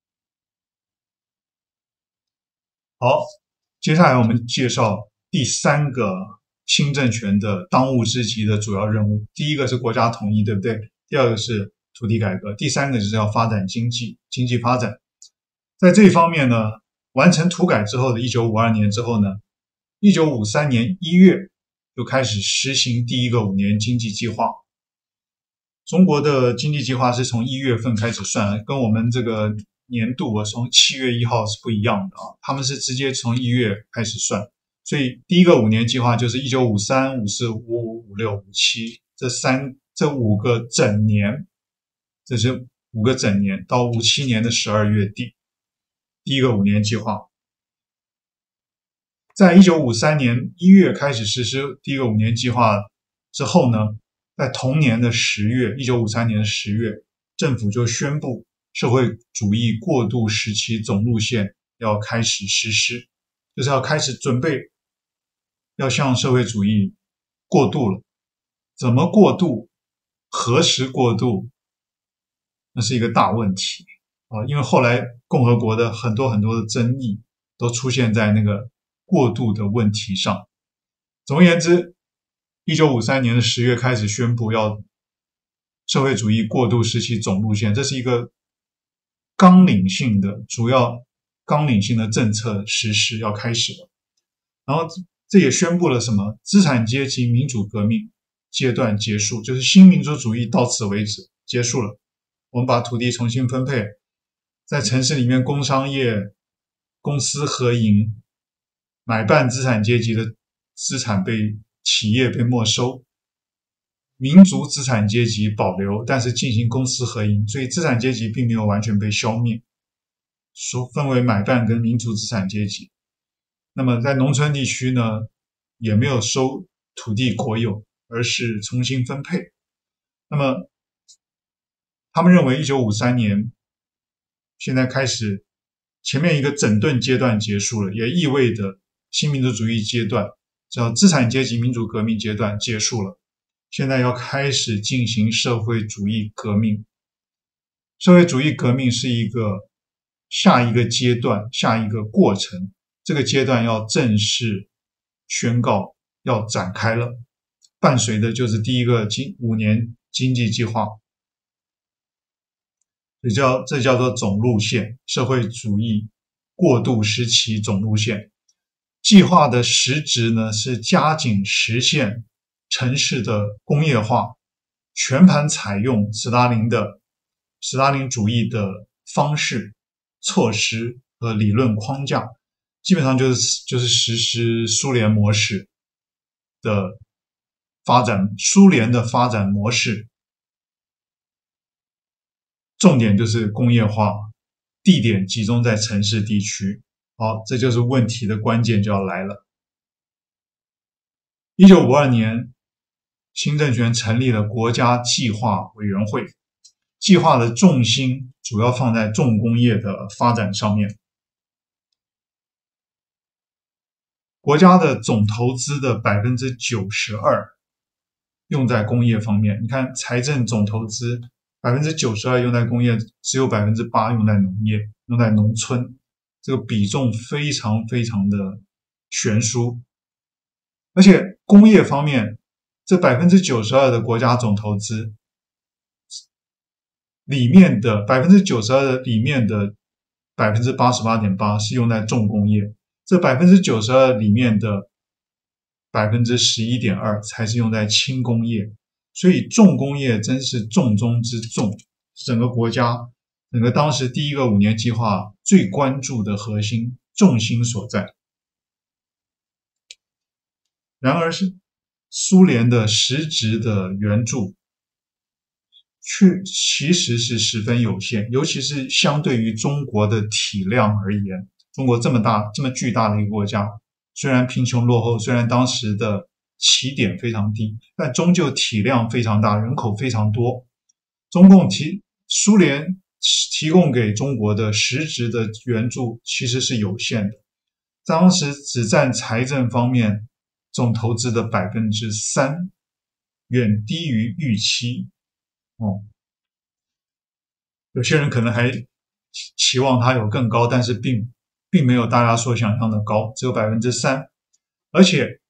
好，接下来我们介绍第三个新政权的当务之急的主要任务。第一个是国家统一，对不对？第二个是土地改革，第三个就是要发展经济，经济发展。在这一方面呢，完成土改之后的一九五二年之后呢，一九五三年一月就开始实行第一个五年经济计划。中国的经济计划是从一月份开始算，跟我们这个年度啊从七月一号是不一样的啊，他们是直接从一月开始算。所以第一个五年计划就是一九五三、五四、五五、五六、五七这三这五个整年，这是五个整年到五七年的十二月底，第一个五年计划。在一九五三年一月开始实施第一个五年计划之后呢，在同年的十月，一九五三年的十月，政府就宣布社会主义过渡时期总路线要开始实施，就是要开始准备要向社会主义过渡了。怎么过渡？何时过渡？那是一个大问题啊！因为后来共和国的很多很多的争议都出现在那个过渡的问题上。总而言之，一九五三年的十月开始宣布要社会主义过渡时期总路线，这是一个纲领性的主要纲领性的政策实施要开始了。然后这也宣布了什么？资产阶级民主革命阶段结束，就是新民主主义到此为止结束了。我们把土地重新分配，在城市里面工商业公私合营，买办资产阶级的资产被企业被没收，民族资产阶级保留，但是进行公私合营，所以资产阶级并没有完全被消灭，说分为买办跟民族资产阶级。那么在农村地区呢，也没有收土地国有，而是重新分配。那么他们认为一九五三年现在开始，前面一个整顿阶段结束了，也意味着新民主主义阶段叫资产阶级民主革命阶段结束了，现在要开始进行社会主义革命。社会主义革命是一个下一个阶段，下一个过程，这个阶段要正式宣告要展开了，伴随的就是第一个五年经济计划，这叫这叫做总路线，社会主义过渡时期总路线。计划的实质呢是加紧实现城市的工业化，全盘采用斯大林的斯大林主义的方式、措施和理论框架，基本上就是就是实施苏联模式的发展，苏联的发展模式，重点就是工业化，地点集中在城市地区。好，这就是问题的关键就要来了。一九五二年，新政权成立了国家计划委员会，计划的重心主要放在重工业的发展上面。国家的总投资的 百分之九十二 用在工业方面，你看财政总投资 百分之九十二 用在工业，只有 百分之八 用在农业，用在农村，这个比重非常非常的悬殊。而且工业方面，这 百分之九十二 的国家总投资里面的 百分之九十二 的里面的 百分之八十八点八 是用在重工业，这 百分之九十二 里面的 百分之十一点二 才是用在轻工业。 所以重工业真是重中之重，整个国家整个当时第一个五年计划最关注的核心重心所在。然而是苏联的实质的援助却其实是十分有限，尤其是相对于中国的体量而言，中国这么大这么巨大的一个国家，虽然贫穷落后，虽然当时的起点非常低，但终究体量非常大，人口非常多。中共提苏联提供给中国的实质的援助其实是有限的，当时只占财政方面总投资的 百分之三， 远低于预期。哦，有些人可能还期望它有更高，但是并并没有大家所想象的高，只有 百分之三。 而且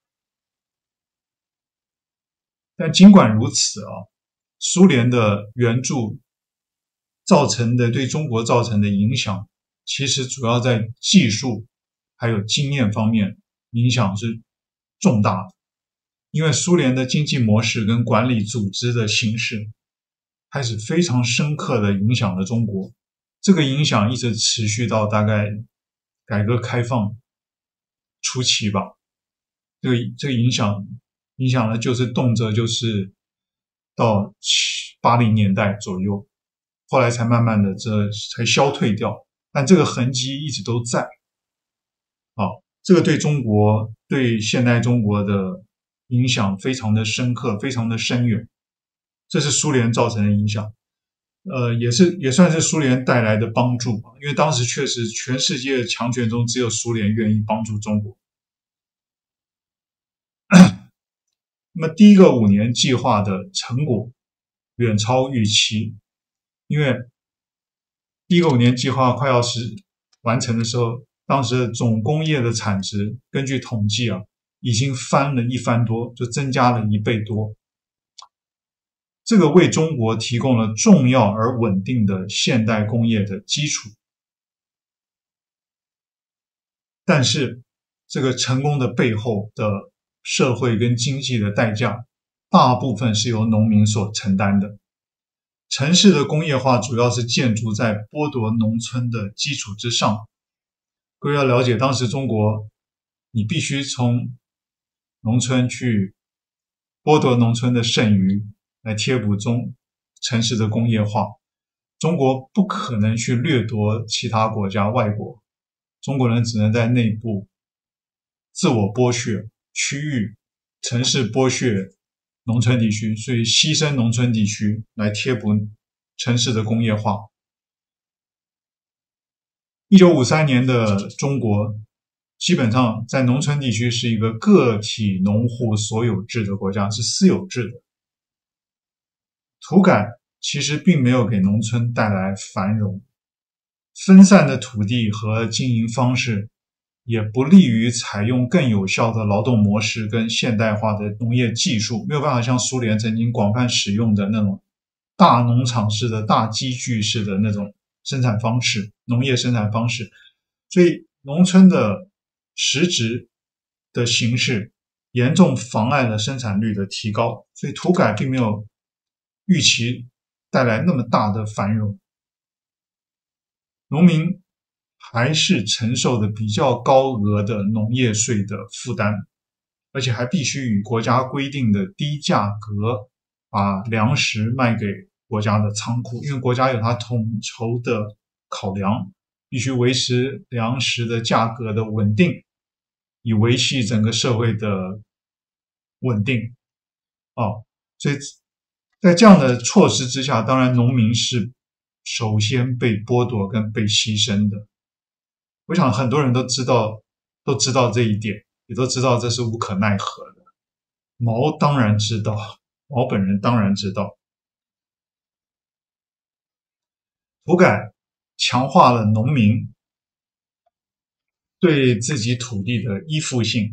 但尽管如此啊，苏联的援助造成的对中国造成的影响，其实主要在技术还有经验方面影响是重大的。因为苏联的经济模式跟管理组织的形式开始非常深刻的影响了中国，这个影响一直持续到大概改革开放初期吧。这个这个影响影响了就是动辄就是到八零年代左右，后来才慢慢的这才消退掉，但这个痕迹一直都在。好，这个对中国对现代中国的影响非常的深刻，非常的深远。这是苏联造成的影响，呃，也是也算是苏联带来的帮助，因为当时确实全世界的强权中只有苏联愿意帮助中国。那么第一个五年计划的成果远超预期，因为第一个五年计划快要是完成的时候，当时的总工业的产值根据统计啊，已经翻了一番多，就增加了一倍多。这个为中国提供了重要而稳定的现代工业的基础。但是这个成功的背后的社会跟经济的代价，大部分是由农民所承担的。城市的工业化主要是建筑在剥夺农村的基础之上。各位要了解，当时中国你必须从农村去剥夺农村的剩余，来贴补中城市的工业化。中国不可能去掠夺其他国家外国，中国人只能在内部自我剥削区域，城市剥削农村地区，所以牺牲农村地区来贴补城市的工业化。一九五三年的中国基本上在农村地区是一个个体农户所有制的国家，是私有制的。土改其实并没有给农村带来繁荣，分散的土地和经营方式也不利于采用更有效的劳动模式跟现代化的农业技术，没有办法像苏联曾经广泛使用的那种大农场式的大机具式的那种生产方式，农业生产方式。所以农村的实质的形式严重妨碍了生产率的提高，所以土改并没有预期带来那么大的繁荣。农民还是承受的比较高额的农业税的负担，而且还必须以国家规定的低价格把粮食卖给国家的仓库，因为国家有它统筹的考量，必须维持粮食的价格的稳定，以维系整个社会的稳定。哦，所以在这样的措施之下，当然农民是首先被剥夺跟被牺牲的。我想很多人都知道都知道这一点，也都知道这是无可奈何的。毛当然知道，毛本人当然知道。土改强化了农民对自己土地的依附性。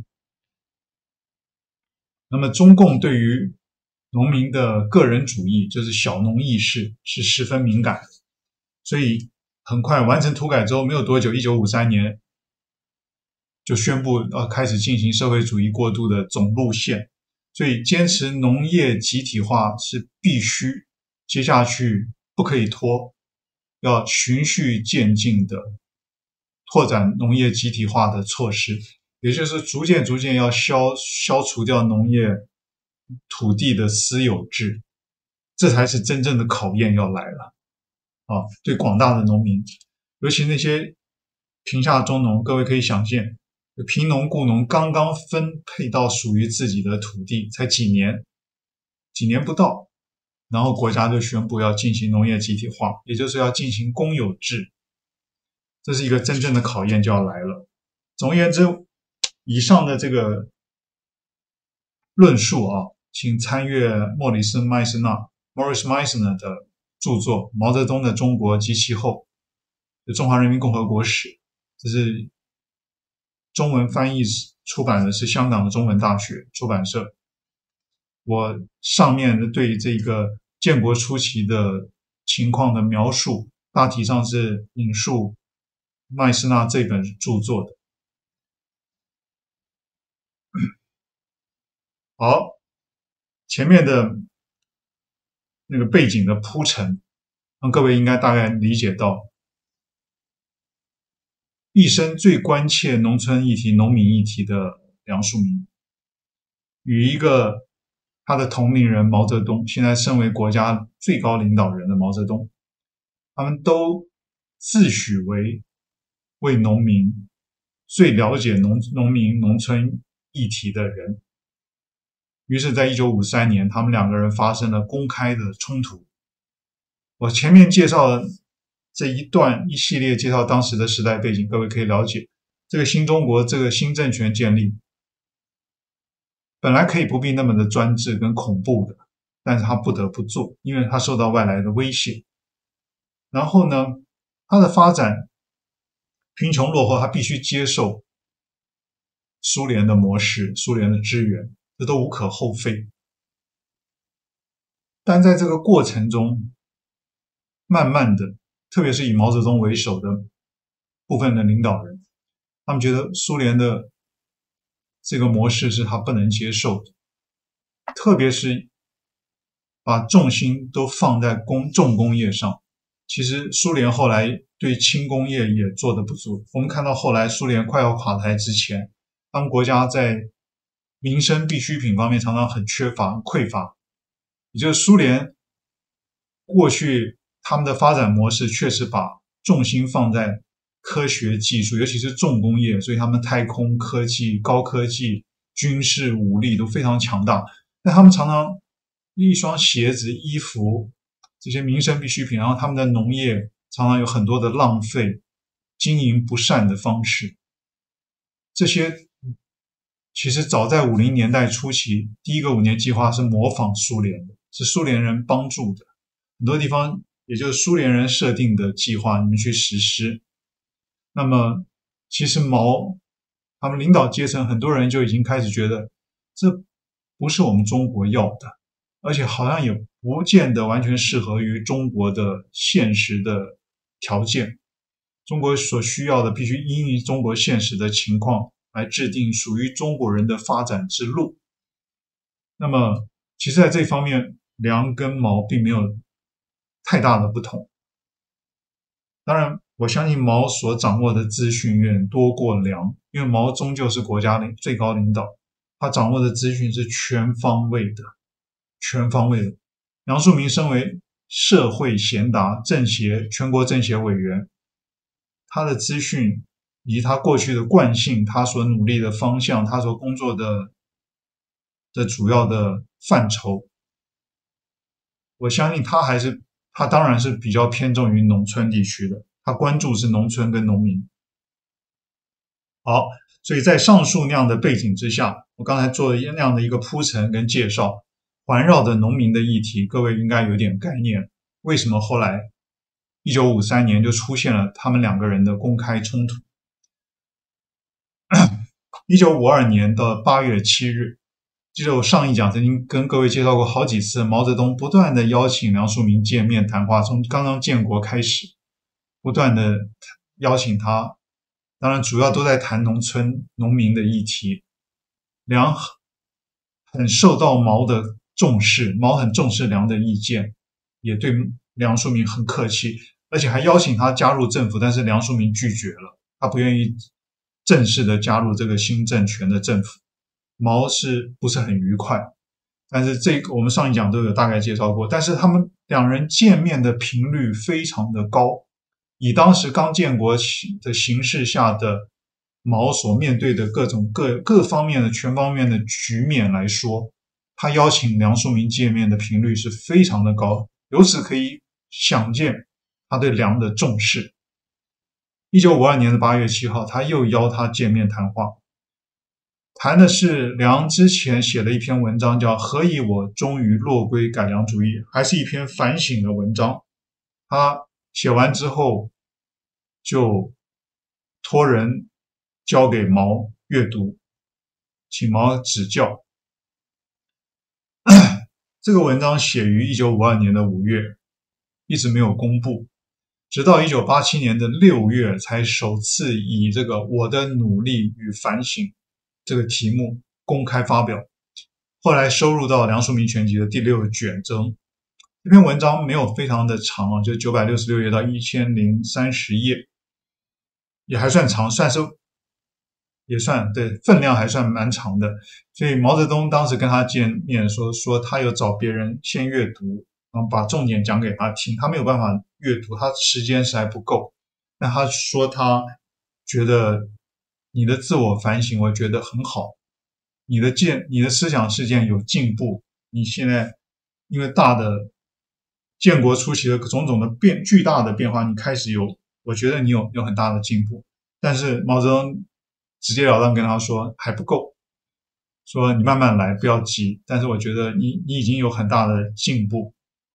那么中共对于农民的个人主义，就是小农意识是十分敏感的，所以很快完成土改之后没有多久，一九五三年就宣布呃开始进行社会主义过渡的总路线。 所以坚持农业集体化是必须，接下去不可以拖，要循序渐进的拓展农业集体化的措施，也就是逐渐逐渐要消消除掉农业土地的私有制，这才是真正的考验要来了啊！对广大的农民，尤其那些贫下中农，各位可以想见，贫农雇农刚刚分配到属于自己的土地，才几年，几年不到，然后国家就宣布要进行农业集体化，也就是要进行公有制，这是一个真正的考验就要来了。总而言之，以上的这个论述啊，请参阅莫里斯·麦斯纳 （Morris Meisner） 的著作《毛泽东的中国及其后》，中华人民共和国史，这是中文翻译出版的，是香港的中文大学出版社。我上面对这个建国初期的情况的描述，大体上是引述麦斯纳这本著作的。好，前面的那个背景的铺陈，让各位应该大概理解到，一生最关切农村议题、农民议题的梁漱溟，与一个他的同龄人毛泽东，现在身为国家最高领导人的毛泽东，他们都自诩为为农民最了解农农民农村议题的人。于是在一九五三年，他们两个人发生了公开的冲突。我前面介绍了这一段一系列介绍当时的时代背景，各位可以了解，这个新中国这个新政权建立本来可以不必那么的专制跟恐怖的，但是他不得不做，因为他受到外来的威胁。然后呢，他的发展贫穷落后，他必须接受苏联的模式、苏联的支援，这都无可厚非。但在这个过程中，慢慢的，特别是以毛泽东为首的部分的领导人，他们觉得苏联的这个模式是他不能接受的，特别是把重心都放在工重工业上。其实苏联后来对轻工业也做得不足，我们看到后来苏联快要垮台之前，他们国家在民生必需品方面常常很缺乏、很匮乏，也就是苏联过去他们的发展模式确实把重心放在科学技术，尤其是重工业，所以他们太空科技、高科技、军事武力都非常强大。但他们常常一双鞋子、衣服这些民生必需品，然后他们的农业常常有很多的浪费、经营不善的方式。这些其实早在五零年代初期，第一个五年计划是模仿苏联的，是苏联人帮助的，很多地方也就是苏联人设定的计划，你们去实施。那么其实毛他们领导阶层很多人就已经开始觉得这不是我们中国要的，而且好像也不见得完全适合于中国的现实的条件。中国所需要的必须因应中国现实的情况来制定属于中国人的发展之路。那么其实在这方面，梁跟毛并没有太大的不同。当然我相信毛所掌握的资讯远多过梁，因为毛终究是国家的最高领导，他掌握的资讯是全方位的全方位的。梁漱溟身为社会贤达、政协全国政协委员，他的资讯以及他过去的惯性，他所努力的方向，他所工作的的主要的范畴，我相信他还是他当然是比较偏重于农村地区的，他关注是农村跟农民。好，所以在上述那样的背景之下，我刚才做了那样的一个铺陈跟介绍，环绕着农民的议题，各位应该有点概念，为什么后来一九五三年就出现了他们两个人的公开冲突。一九五二年的八月七日，记得我上一讲曾经跟各位介绍过好几次，毛泽东不断的邀请梁漱溟见面谈话，从刚刚建国开始不断的邀请他，当然主要都在谈农村农民的议题。梁很受到毛的重视，毛很重视梁的意见，也对梁漱溟很客气，而且还邀请他加入政府，但是梁漱溟拒绝了，他不愿意正式的加入这个新政权的政府。毛是不是很愉快？但是这个我们上一讲都有大概介绍过，但是他们两人见面的频率非常的高，以当时刚建国的形势下的毛所面对的各种各各方面的全方面的局面来说，他邀请梁漱溟见面的频率是非常的高，由此可以想见他对梁的重视。一九五二年的八月七号，他又邀他见面谈话，谈的是梁之前写了一篇文章叫《何以我终于落归改良主义》，还是一篇反省的文章。他写完之后就托人交给毛阅读，请毛指教。这个文章写于一九五二年的五月，一直没有公布，直到一九八七年的六月才首次以这个我的努力与反省这个题目公开发表，后来收入到梁漱溟全集的第六卷中。这篇文章没有非常的长啊，就九百六十六页到一千零三十页，也还算长，算是也算对分量还算蛮长的。所以毛泽东当时跟他见面的时候说，他有找别人先阅读，然后把重点讲给他听，他没有办法阅读，他时间实在不够。那他说他觉得你的自我反省我觉得很好，你的见你的思想事件有进步，你现在因为大的建国初期的种种的变巨大的变化，你开始有我觉得你有有很大的进步。但是毛泽东直截了当跟他说还不够，说你慢慢来，不要急，但是我觉得你你已经有很大的进步。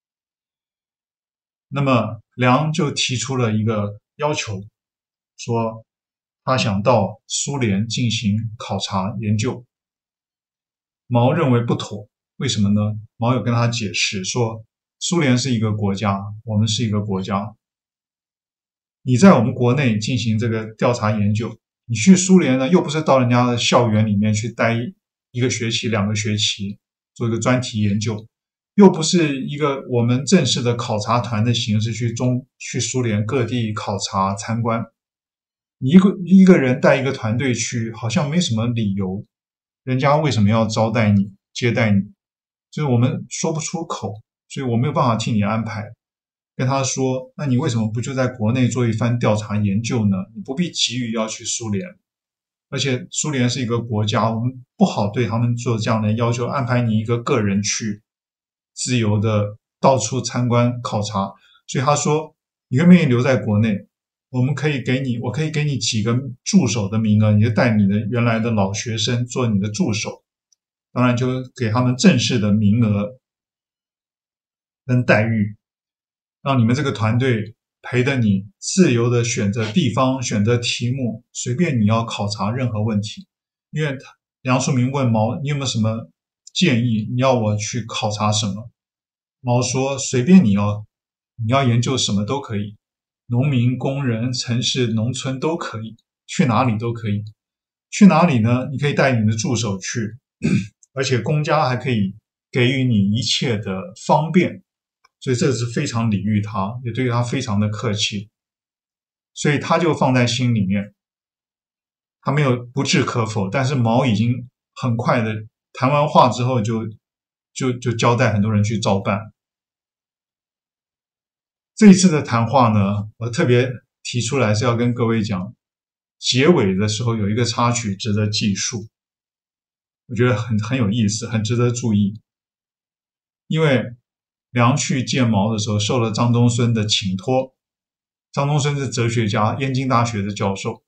那么梁就提出了一个要求，说他想到苏联进行考察研究。毛认为不妥，为什么呢？毛有跟他解释说，苏联是一个国家，我们是一个国家，你在我们国内进行这个调查研究，你去苏联呢，又不是到人家的校园里面去待一个学期两个学期做一个专题研究，又不是一个我们正式的考察团的形式去中去苏联各地考察参观，你一个一个人带一个团队去，好像没什么理由，人家为什么要招待你接待你，就是我们说不出口，所以我没有办法替你安排。跟他说，那你为什么不就在国内做一番调查研究呢？你不必急于要去苏联，而且苏联是一个国家，我们不好对他们做这样的要求，安排你一个个人去自由的到处参观考察。所以他说，你愿不愿意留在国内，我们可以给你，我可以给你几个助手的名额，你就带你的原来的老学生做你的助手，当然就给他们正式的名额跟待遇，让你们这个团队陪着你自由的选择地方，选择题目，随便你要考察任何问题。因为梁漱溟问毛，你有没有什么建议，你要我去考察什么？毛说，随便你要你要研究什么都可以，农民、工人、城市、农村都可以，去哪里都可以。去哪里呢？你可以带你的助手去，而且公家还可以给予你一切的方便，所以这是非常礼遇他，也对他非常的客气，所以他就放在心里面，他没有不置可否。但是毛已经很快的谈完话之后就就就交代很多人去照办。这一次的谈话呢，我特别提出来是要跟各位讲，结尾的时候有一个插曲值得记述，我觉得很很有意思，很值得注意。因为梁去见毛的时候受了张东荪的请托，张东荪是哲学家，燕京大学的教授。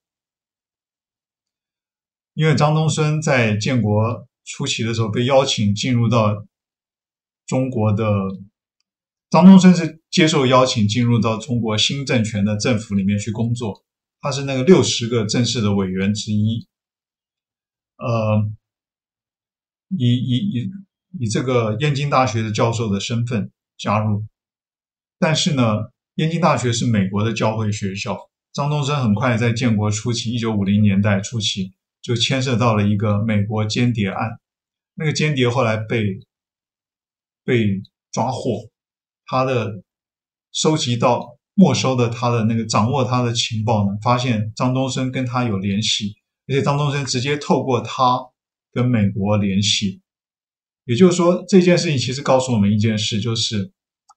因为张东荪在建国初期的时候被邀请进入到中国的，张东荪是接受邀请进入到中国新政权的政府里面去工作，他是那个六十个正式的委员之一，呃，以以以以这个燕京大学的教授的身份加入。但是呢，燕京大学是美国的教会学校，张东荪很快在建国初期一九五零年代初期就牵涉到了一个美国间谍案， 那个间谍后来被被抓获，他的收集到没收的他的那个掌握他的情报呢，发现张东升跟他有联系，而且张东升直接透过他跟美国联系。也就是说，这件事情其实告诉我们一件事，就是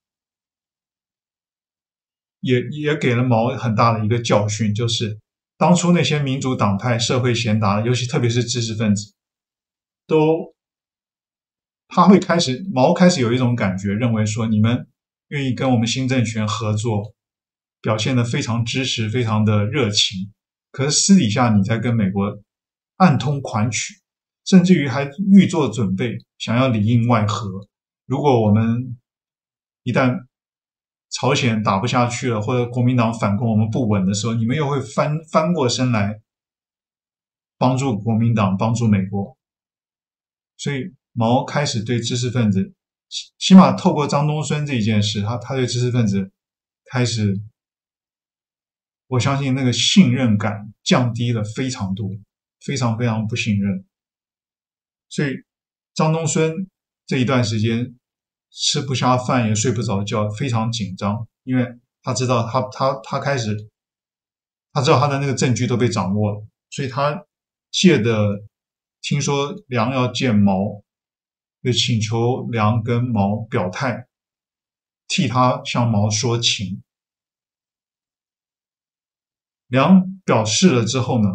也也给了毛很大的一个教训，就是当初那些民主党派、社会贤达，尤其特别是知识分子，都他会开始毛开始有一种感觉，认为说你们愿意跟我们新政权合作，表现得非常支持，非常的热情，可是私底下你在跟美国暗通款曲，甚至于还预做准备，想要里应外合。如果我们一旦朝鲜打不下去了，或者国民党反攻我们不稳的时候，你们又会翻翻过身来帮助国民党，帮助美国。所以毛开始对知识分子，起码透过张东升这一件事，他他对知识分子开始，我相信那个信任感降低了非常多，非常非常不信任。所以张东升这一段时间吃不下饭也睡不着觉，非常紧张，因为他知道他他他开始，他知道他的那个证据都被掌握了，所以他借的听说梁要见毛，就请求梁跟毛表态，替他向毛说情。梁表示了之后呢，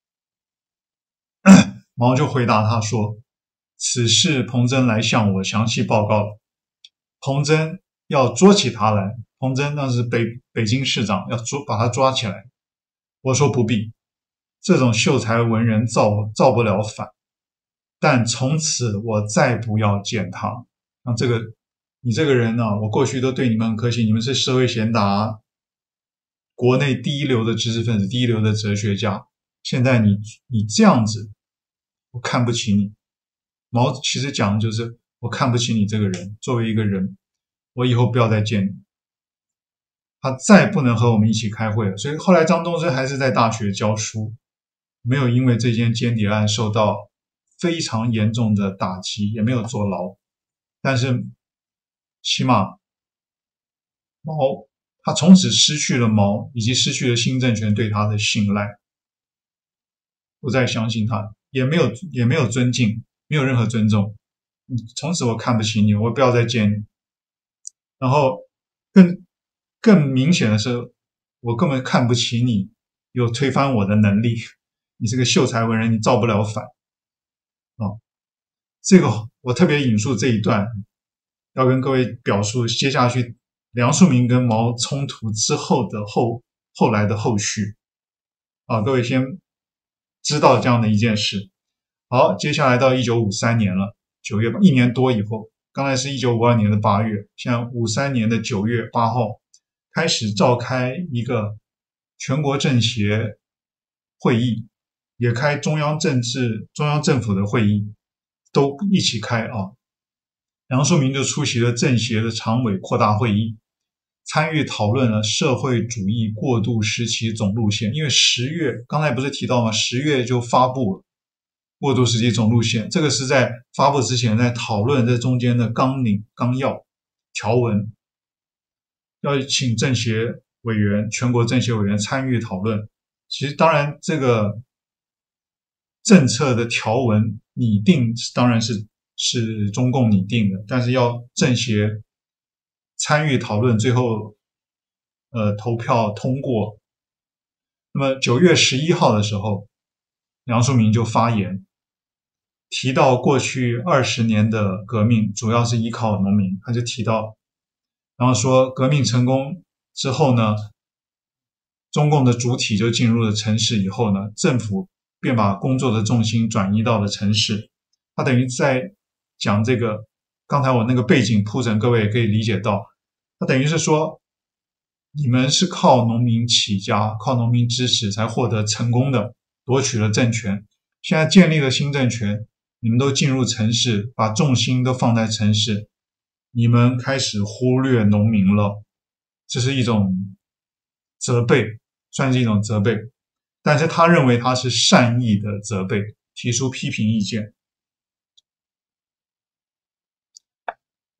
毛就回答他说，此事彭真来向我详细报告了，彭真要捉起他来，彭真那是北北京市长，要捉把他抓起来。我说不必，这种秀才文人造造不了反，但从此我再不要见他。那这个你这个人啊，我过去都对你们很客气，你们是社会贤达，国内第一流的知识分子，第一流的哲学家，现在你你这样子，我看不起你。毛其实讲的就是我看不起你这个人，作为一个人，我以后不要再见你。他再不能和我们一起开会了，所以后来张东升还是在大学教书，没有因为这件间谍案受到非常严重的打击，也没有坐牢。但是起码毛他从此失去了毛，以及失去了新政权对他的信赖，不再相信他，也没有也没有尊敬，没有任何尊重。从此我看不起你，我不要再见你。然后更更明显的是，我根本看不起你有推翻我的能力，你是个秀才文人，你造不了反。哦，这个我特别引述这一段，要跟各位表述接下去梁漱溟跟毛冲突之后的后后来的后续。啊，各位先知道这样的一件事。好，接下来到一九五三年了，九月一年多以后，刚才是一九五二年的八月，现在五三年的九月八号开始召开一个全国政协会议，也开中央政治中央政府的会议，都一起开啊。梁漱溟就出席了政协的常委扩大会议，参与讨论了社会主义过渡时期总路线。因为十月刚才不是提到吗？十月就发布了过渡时期总路线，这个是在发布之前在讨论这中间的纲领、纲要、条文，要请政协委员、全国政协委员参与讨论。其实当然这个政策的条文拟定当然是是中共拟定的，但是要政协参与讨论，最后呃投票通过。那么九月十一号的时候，梁漱溟就发言，提到过去二十年的革命主要是依靠农民，他就提到，然后说革命成功之后呢，中共的主体就进入了城市以后呢，政府便把工作的重心转移到了城市。他等于在讲这个，刚才我那个背景铺陈，各位也可以理解到，他等于是说，你们是靠农民起家，靠农民支持才获得成功的，夺取了政权。现在建立了新政权，你们都进入城市，把重心都放在城市，你们开始忽略农民了，这是一种责备，算是一种责备。但是他认为他是善意的责备，提出批评意见。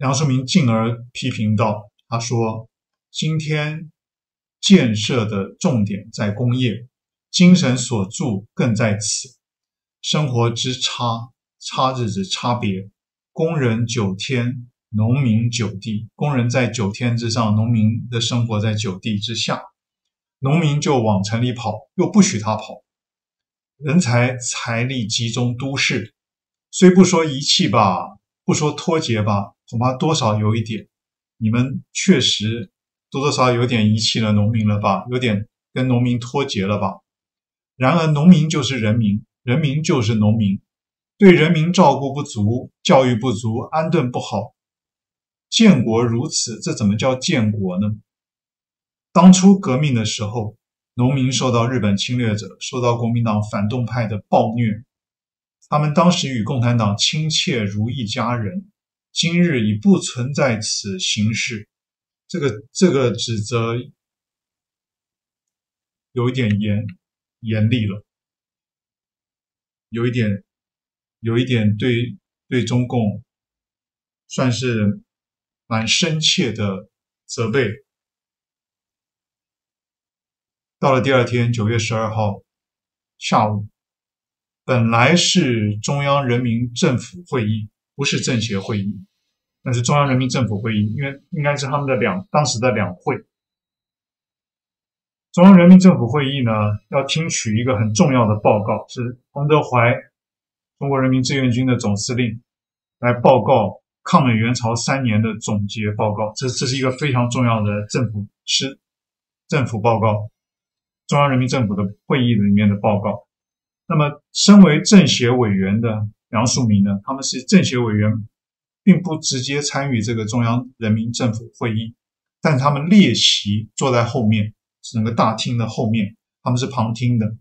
梁漱溟进而批评道，他说今天建设的重点在工业，精神所注更在此，生活之差差日子差别，工人九天，农民九地，工人在九天之上，农民的生活在九地之下，农民就往城里跑，又不许他跑，人才财力集中都市，虽不说遗弃吧，不说脱节吧，恐怕多少有一点，你们确实多多少少有点遗弃了农民了吧，有点跟农民脱节了吧。然而农民就是人民，人民就是农民，对人民照顾不足，教育不足，安顿不好，建国如此，这怎么叫建国呢？当初革命的时候，农民受到日本侵略者，受到国民党反动派的暴虐，他们当时与共产党亲切如一家人，今日已不存在此形式，这个这个指责有一点严严厉了，有一点有一点对对中共算是蛮深切的责备。到了第二天九月十二号下午，本来是中央人民政府会议，不是政协会议，那是中央人民政府会议，因为应该是他们的两当时的两会。中央人民政府会议呢，要听取一个很重要的报告，是彭德怀中国人民志愿军的总司令来报告抗美援朝三年的总结报告，这这是一个非常重要的政府是政府报告，中央人民政府的会议里面的报告。那么身为政协委员的梁漱溟呢，他们是政协委员，并不直接参与这个中央人民政府会议，但他们列席坐在后面，整个大厅的后面，他们是旁听的。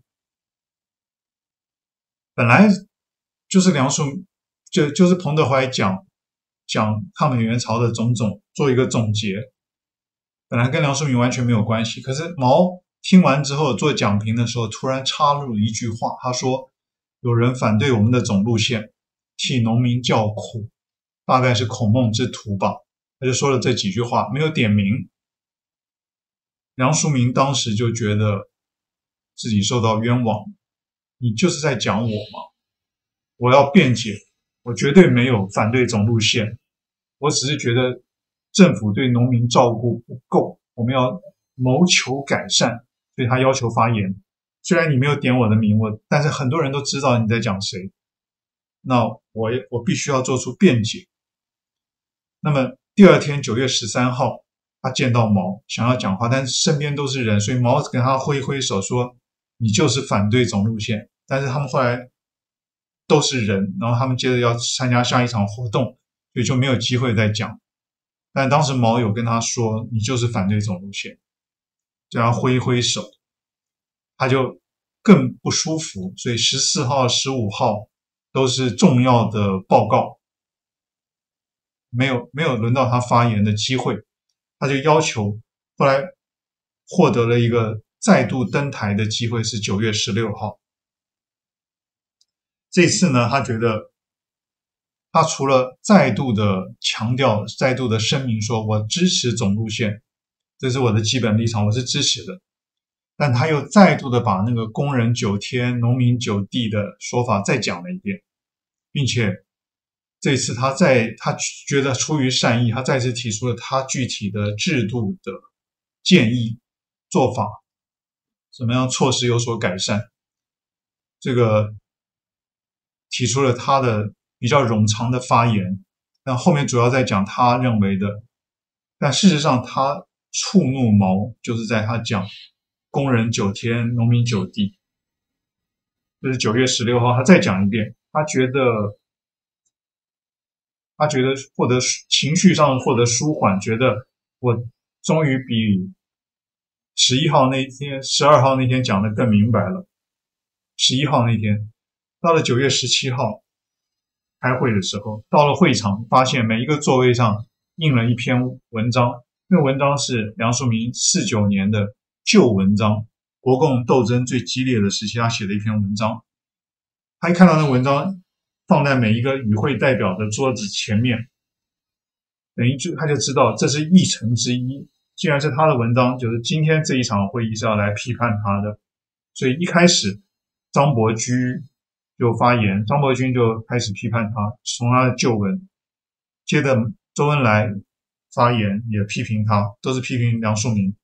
本来就是梁漱就就是彭德怀讲讲抗美援朝的种种，做一个总结，本来跟梁漱溟完全没有关系。可是毛听完之后做讲评的时候，突然插入了一句话，他说有人反对我们的总路线，替农民叫苦，大概是孔孟之徒吧，他就说了这几句话，没有点名。梁漱溟当时就觉得自己受到冤枉，你就是在讲我嘛，我要辩解，我绝对没有反对总路线，我只是觉得政府对农民照顾不够，我们要谋求改善，所以他要求发言。虽然你没有点我的名，我但是很多人都知道你在讲谁，那我我必须要做出辩解。那么第二天九月十三号，他见到毛想要讲话，但是身边都是人，所以毛跟他挥挥手说你就是反对总路线，但是他们后来都是人，然后他们接着要参加下一场活动，所以就没有机会再讲。但当时毛有跟他说你就是反对总路线，就要挥挥手，他就更不舒服，所以十四号十五号都是重要的报告，没有没有轮到他发言的机会，他就要求，后来获得了一个再度登台的机会，是九月十六号。这次呢，他觉得他除了再度的强调，再度的声明说我支持总路线，这是我的基本立场，我是支持的，但他又再度的把那个工人九天农民九地的说法再讲了一遍，并且这次他在他觉得出于善意，他再次提出了他具体的制度的建议做法，怎么样措施有所改善，这个提出了他的比较冗长的发言，但后面主要在讲他认为的，但事实上他触怒毛就是在他讲工人九天农民九地，这是九月十六号他再讲一遍，他觉得他觉得获得情绪上获得舒缓，觉得我终于比十一号那天十二号那天讲的更明白了。十一号那天到了九月十七号开会的时候，到了会场发现每一个座位上印了一篇文章，那文章是梁漱溟四九年的旧文章，国共斗争最激烈的时期他写的一篇文章。他一看到那文章放在每一个与会代表的桌子前面， 等于就他就知道这是议程之一。既然是他的文章，就是今天这一场会议是要来批判他的，所以一开始张伯驹就发言，张伯钧就开始批判他，从他的旧文，接着周恩来发言也批评他，都是批评梁漱溟。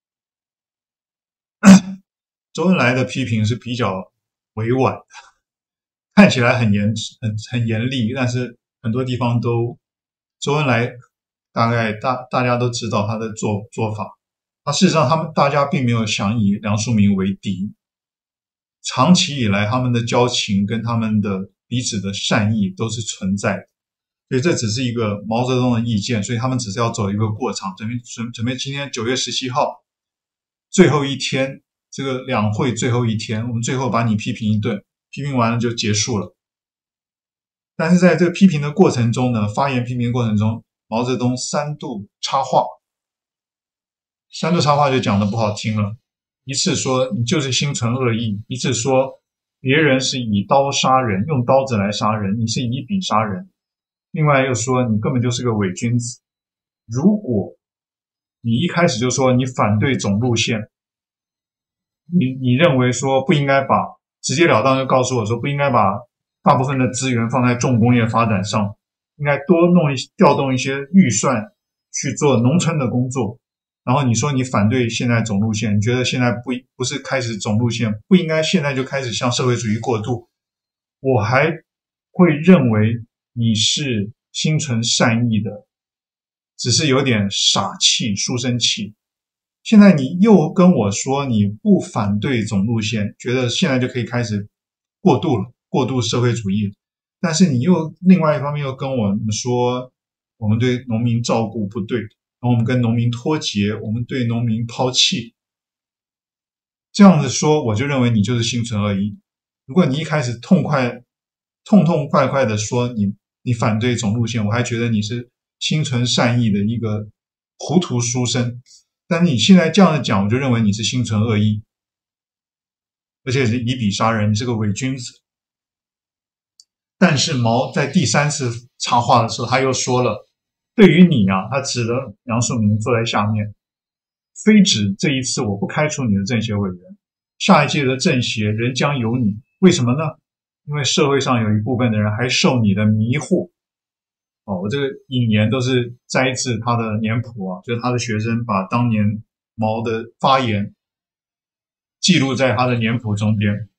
周恩来的批评是比较委婉的，看起来很严很很严厉，但是很多地方都周恩来大概大大家都知道他的做做法。他事实上他们大家并没有想以梁漱溟为敌，长期以来他们的交情跟他们的彼此的善意都是存在的，所以这只是一个毛泽东的意见，所以他们只是要走一个过场，准备准准备今天九月十七号最后一天，这个两会最后一天，我们最后把你批评一顿，批评完了就结束了。但是在这个批评的过程中呢，发言批评的过程中，毛泽东三度插话，三度插话就讲的不好听了，一次说你就是心存恶意，一次说别人是以刀杀人，用刀子来杀人，你是以笔杀人，另外又说你根本就是个伪君子。如果你一开始就说你反对总路线，你你认为说不应该把直截了当就告诉我说不应该把大部分的资源放在重工业发展上，应该多弄一调动一些预算去做农村的工作，然后你说你反对现在总路线，你觉得现在不不是开始总路线，不应该现在就开始向社会主义过渡，我还会认为你是心存善意的，只是有点傻气书生气。现在你又跟我说你不反对总路线，觉得现在就可以开始过渡了，过渡社会主义了，但是你又另外一方面又跟我们说我们对农民照顾不对，然后我们跟农民脱节，我们对农民抛弃，这样子说我就认为你就是心存恶意。如果你一开始痛快痛痛快快的说你你反对总路线，我还觉得你是心存善意的一个糊涂书生，但是你现在这样的讲，我就认为你是心存恶意，而且是以笔杀人，你是个伪君子。但是毛在第三次插话的时候，他又说了，对于你啊，他指了梁漱溟坐在下面，非指这一次我不开除你的政协委员，下一届的政协仍将有你。为什么呢？因为社会上有一部分的人还受你的迷惑。哦，我这个引言都是摘自他的年谱啊，就是他的学生把当年毛的发言记录在他的年谱中间。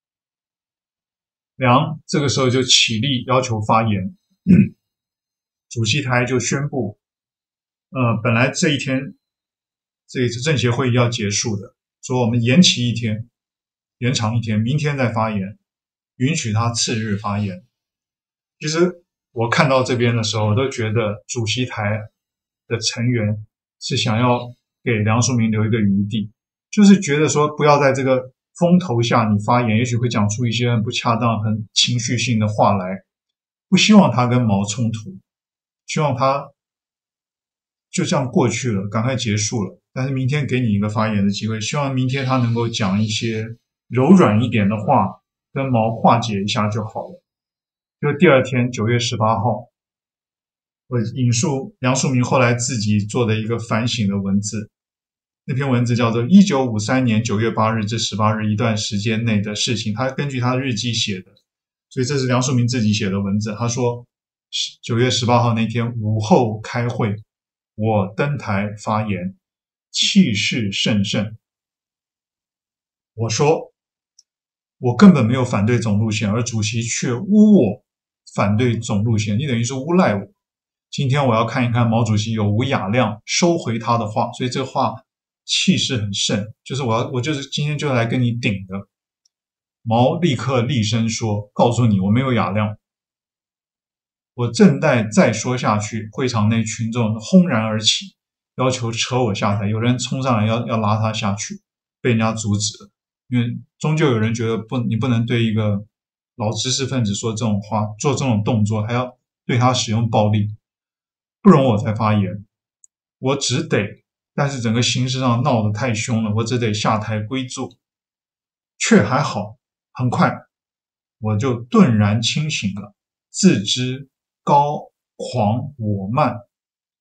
梁这个时候就起立要求发言，嗯、主席台就宣布，呃，本来这一天这一次政协会议要结束的，说我们延期一天，延长一天，明天再发言，允许他次日发言。其实我看到这边的时候，我都觉得主席台的成员是想要给梁漱溟留一个余地，就是觉得说不要在这个风头下你发言，也许会讲出一些很不恰当、很情绪性的话来，不希望他跟毛冲突，希望他就这样过去了，赶快结束了。但是明天给你一个发言的机会，希望明天他能够讲一些柔软一点的话，跟毛化解一下就好了。就第二天九月十八号，我引述梁漱溟后来自己做的一个反省的文字，那篇文字叫做一九五三年九月八日至十八日一段时间内的事情，他根据他的日记写的，所以这是梁漱溟自己写的文字。他说九月十八号那天午后开会，我登台发言，气势甚盛。我说我根本没有反对总路线，而主席却诬我反对总路线，你等于是诬赖我。今天我要看一看毛主席有无雅量收回他的话，所以这个话气势很盛，就是我要我就是今天就来跟你顶的。毛立刻厉声说，告诉你我没有雅量。我正待再说下去，会场内群众轰然而起，要求扯我下台，有人冲上来要要拉他下去，被人家阻止了。因为终究有人觉得不，你不能对一个老知识分子说这种话，做这种动作，还要对他使用暴力，不容我再发言。我只得，但是整个形势上闹得太凶了，我只得下台归坐。却还好，很快我就顿然清醒了，自知高狂我慢，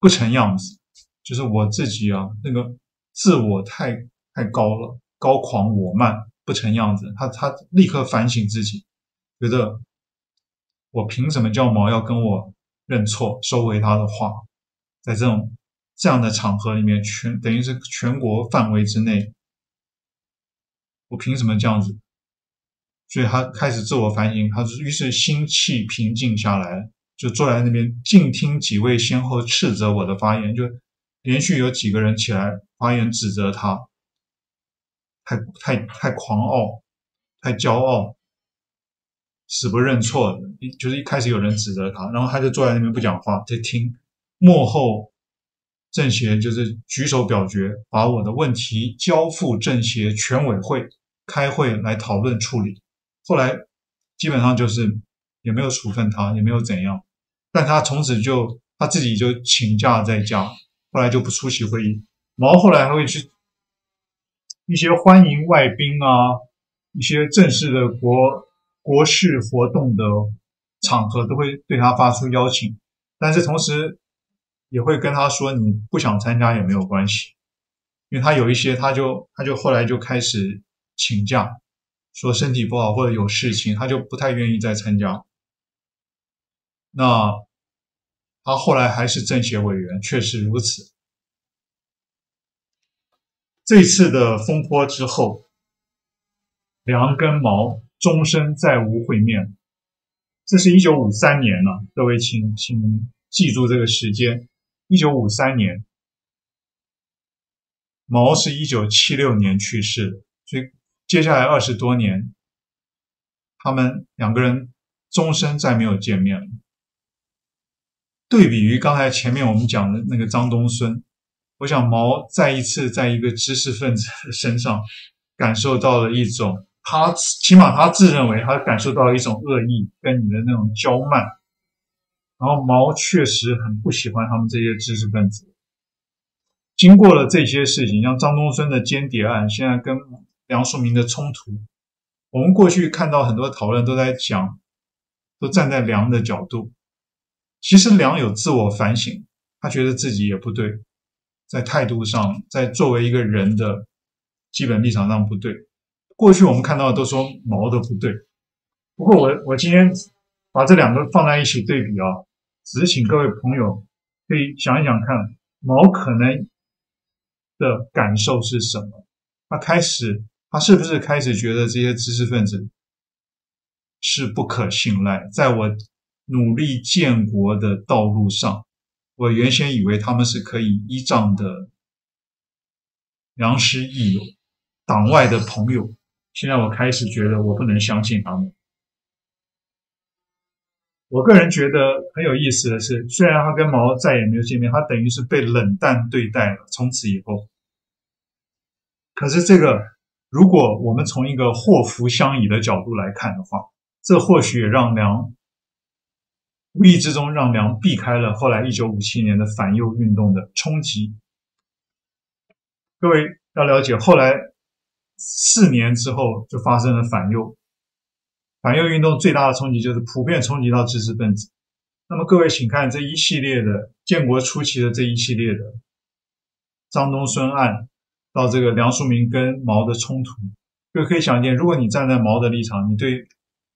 不成样子，就是我自己啊，那个自我太太高了，高狂我慢，不成样子。他他立刻反省自己，觉得我凭什么叫毛要跟我认错，收回他的话？在这种这样的场合里面，全等于是全国范围之内，我凭什么这样子？所以他开始自我反省，他于是心气平静下来，就坐在那边静听几位先后斥责我的发言，就连续有几个人起来发言指责他，太太太狂傲，太骄傲，死不认错的，就是一开始有人指责他，然后他就坐在那边不讲话，在听。幕后政协就是举手表决，把我的问题交付政协全委会开会来讨论处理。后来基本上就是也没有处分他，也没有怎样，但他从此就他自己就请假在家，后来就不出席会议。毛后来还会去一些欢迎外宾啊，一些正式的国国事活动的场合都会对他发出邀请，但是同时也会跟他说你不想参加也没有关系，因为他有一些他就他就后来就开始请假，说身体不好或者有事情，他就不太愿意再参加。那他后来还是政协委员，确实如此。这次的风波之后，梁跟毛终身再无会面。这是一九五三年了，各位请请记住这个时间。一九五三年，毛是一九七六年去世的，所以接下来二十多年，他们两个人终身再没有见面了。对比于刚才前面我们讲的那个张东荪，我想毛再一次在一个知识分子身上感受到了一种，他起码他自认为他感受到了一种恶意跟你的那种骄慢，然后毛确实很不喜欢他们这些知识分子。经过了这些事情，像张东荪的间谍案，现在跟梁漱溟的冲突，我们过去看到很多讨论都在讲，都站在梁的角度。其实梁有自我反省，他觉得自己也不对，在态度上，在作为一个人的基本立场上不对。过去我们看到的都说毛的不对，不过我我今天把这两个放在一起对比啊，只是请各位朋友可以想一想看，毛可能的感受是什么？他开始，他是不是开始觉得这些知识分子是不可信赖？在我努力建国的道路上，我原先以为他们是可以依仗的良师益友、党外的朋友，现在我开始觉得我不能相信他们。我个人觉得很有意思的是，虽然他跟毛再也没有见面，他等于是被冷淡对待了，从此以后。可是这个，如果我们从一个祸福相倚的角度来看的话，这或许也让梁无意之中让梁避开了后来一九五七年的反右运动的冲击。各位要了解，后来四年之后就发生了反右。反右运动最大的冲击就是普遍冲击到知识分子。那么各位请看这一系列的建国初期的这一系列的张东荪案到这个梁漱溟跟毛的冲突，各位可以想见，如果你站在毛的立场，你对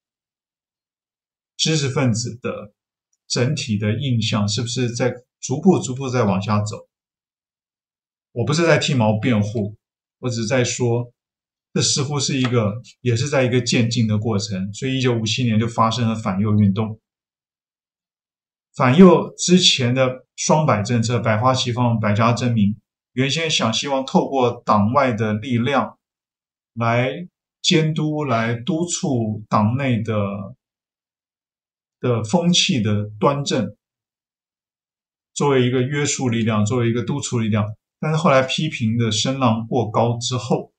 知识分子的整体的印象是不是在逐步逐步在往下走？我不是在替毛辩护，我只是在说这似乎是一个也是在一个渐进的过程，所以一九五七年就发生了反右运动。反右之前的双百政策，百花齐放，百家争鸣，原先想希望透过党外的力量来监督、来督促党内的的风气的端正，作为一个约束力量，作为一个督促力量。但是后来批评的声浪过高之后，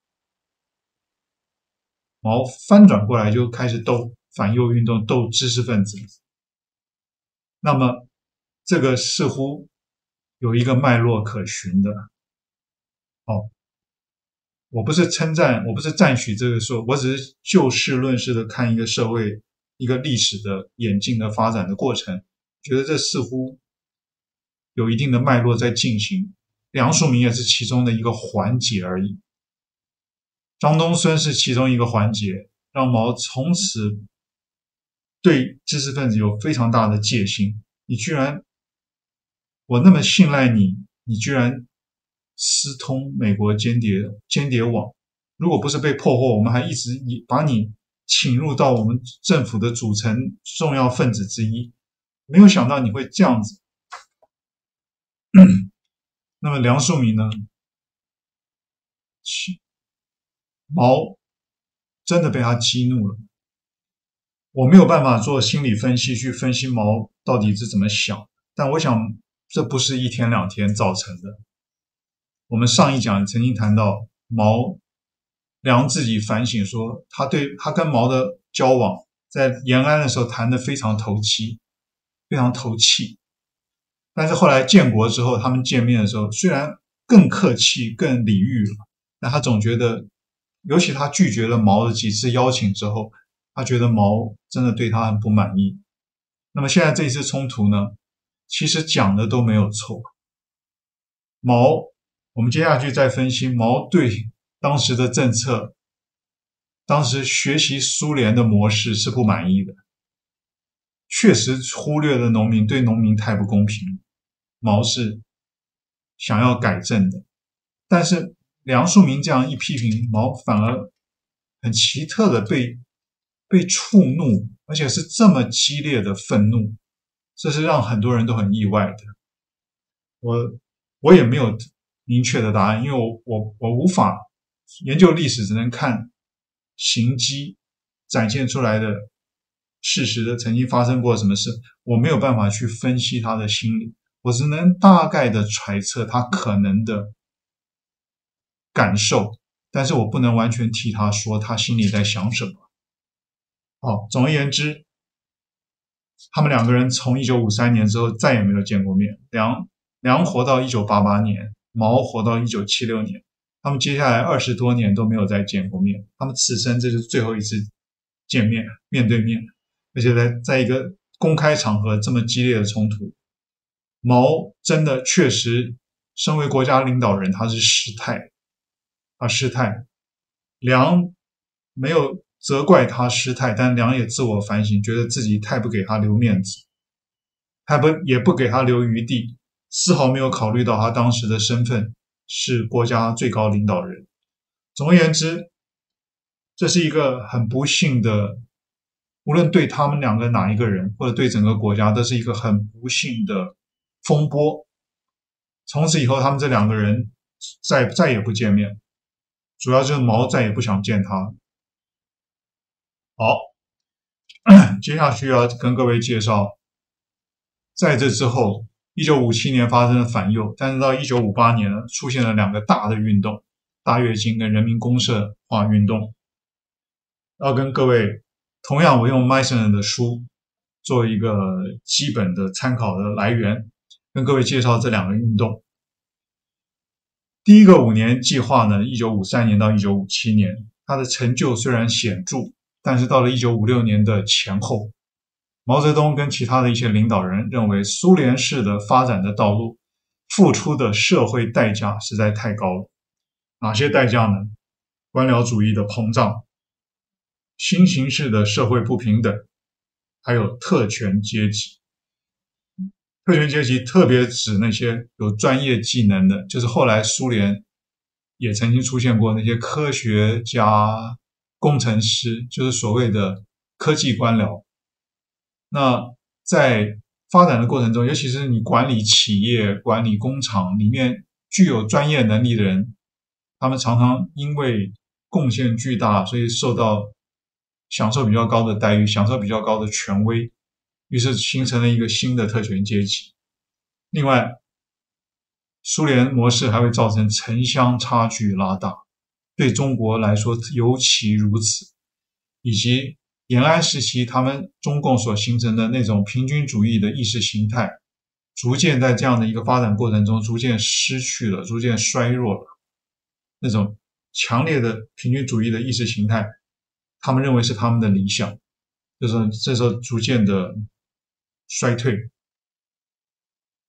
毛翻转过来就开始斗反右运动，斗知识分子。那么这个似乎有一个脉络可循的。哦，我不是称赞，我不是赞许这个说，我只是就事论事的看一个社会、一个历史的演进的发展的过程，觉得这似乎有一定的脉络在进行，梁漱溟也是其中的一个环节而已。张东荪是其中一个环节，让毛从此对知识分子有非常大的戒心。你居然，我那么信赖你，你居然私通美国间谍间谍网，如果不是被破获，我们还一直把你请入到我们政府的组成重要分子之一，没有想到你会这样子。那么梁漱溟呢？毛真的被他激怒了。我没有办法做心理分析去分析毛到底是怎么想，但我想这不是一天两天造成的。我们上一讲曾经谈到毛梁自己反省说，他对他跟毛的交往在延安的时候谈得非常投机，非常投气。但是后来建国之后，他们见面的时候，虽然更客气、更礼遇了，但他总觉得，尤其他拒绝了毛的几次邀请之后，他觉得毛真的对他很不满意。那么现在这一次冲突呢，其实讲的都没有错。毛，我们接下去再分析毛对当时的政策，当时学习苏联的模式是不满意的，确实忽略了农民，对农民太不公平了。毛是想要改正的，但是梁漱溟这样一批评，毛反而很奇特的被被触怒，而且是这么激烈的愤怒，这是让很多人都很意外的。我我也没有明确的答案，因为我我我无法研究历史，只能看行迹展现出来的事实的曾经发生过什么事，我没有办法去分析他的心理，我只能大概的揣测他可能的感受，但是我不能完全替他说他心里在想什么。好，总而言之，他们两个人从一九五三年之后再也没有见过面。梁梁活到一九八八年，毛活到一九七六年，他们接下来二十多年都没有再见过面。他们此生这是最后一次见面，面对面，而且在在一个公开场合这么激烈的冲突。毛真的确实身为国家领导人，他是失态，他失态。梁没有责怪他失态，但梁也自我反省，觉得自己太不给他留面子，他不也不给他留余地，丝毫没有考虑到他当时的身份是国家最高领导人。总而言之，这是一个很不幸的，无论对他们两个哪一个人，或者对整个国家，都是一个很不幸的风波。从此以后，他们这两个人再再也不见面，主要就是毛再也不想见他。好，接下去要跟各位介绍，在这之后一九五七年发生了反右，但是到一九五八年呢，出现了两个大的运动，大跃进跟人民公社化运动。要跟各位，同样我用 Meissner 的书做一个基本的参考的来源，跟各位介绍这两个运动。第一个五年计划呢，一九五三年到一九五七年，它的成就虽然显著，但是到了一九五六年的前后，毛泽东跟其他的一些领导人认为，苏联式的发展的道路付出的社会代价实在太高了。哪些代价呢？官僚主义的膨胀，新形式的社会不平等，还有特权阶级。特权阶级特别指那些有专业技能的，就是后来苏联也曾经出现过那些科学家、工程师，就是所谓的科技官僚。那在发展的过程中，尤其是你管理企业、管理工厂里面具有专业能力的人，他们常常因为贡献巨大，所以受到享受比较高的待遇，享受比较高的权威，于是形成了一个新的特权阶级。另外，苏联模式还会造成城乡差距拉大，对中国来说尤其如此，以及延安时期他们中共所形成的那种平均主义的意识形态，逐渐在这样的一个发展过程中逐渐失去了，逐渐衰弱了。那种强烈的平均主义的意识形态，他们认为是他们的理想，就是这时候逐渐的衰退。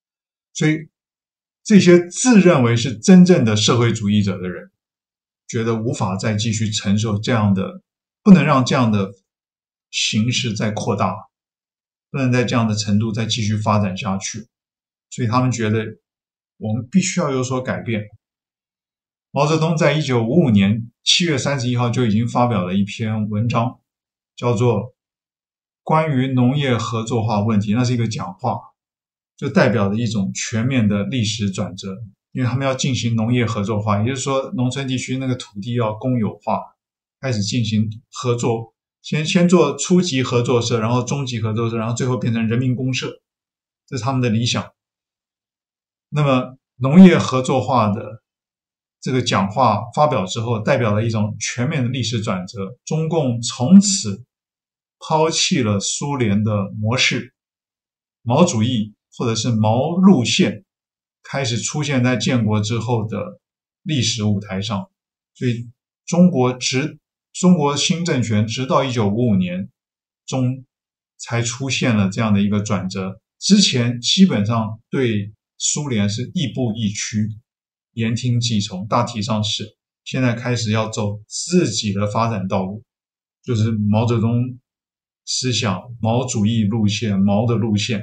所以这些自认为是真正的社会主义者的人，觉得无法再继续承受这样的，不能让这样的形势再扩大，不能在这样的程度再继续发展下去，所以他们觉得我们必须要有所改变。毛泽东在一九五五年七月三十一号就已经发表了一篇文章，叫做关于农业合作化问题，那是一个讲话，就代表了一种全面的历史转折，因为他们要进行农业合作化，也就是说农村地区那个土地要公有化，开始进行合作，先先做初级合作社，然后中级合作社，然后最后变成人民公社，这是他们的理想。那么农业合作化的这个讲话发表之后，代表了一种全面的历史转折，中共从此抛弃了苏联的模式，毛主义或者是毛路线开始出现在建国之后的历史舞台上。所以中国直中国新政权直到一九五五年中才出现了这样的一个转折，之前基本上对苏联是亦步亦趋，言听计从，大体上是，现在开始要走自己的发展道路，就是毛泽东思想，毛主义路线，毛的路线。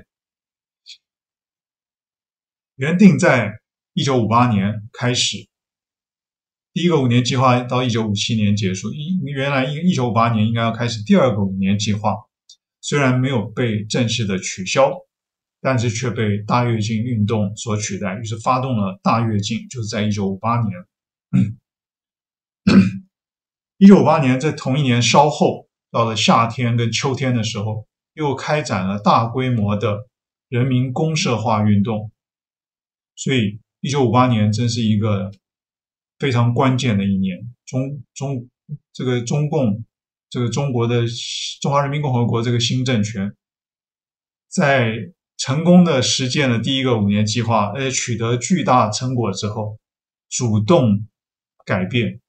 原定在一九五八年开始，第一个五年计划到一九五七年结束，原来一九五八年应该要开始第二个五年计划，虽然没有被正式的取消，但是却被大跃进运动所取代，于是发动了大跃进，就是在一九五八年。一九五八年在同一年稍后，到了夏天跟秋天的时候，又开展了大规模的人民公社化运动。所以一九五八年真是一个非常关键的一年，中中这个中共这个中国的中华人民共和国这个新政权在成功的实践了第一个五年计划，而且取得巨大成果之后，主动改变，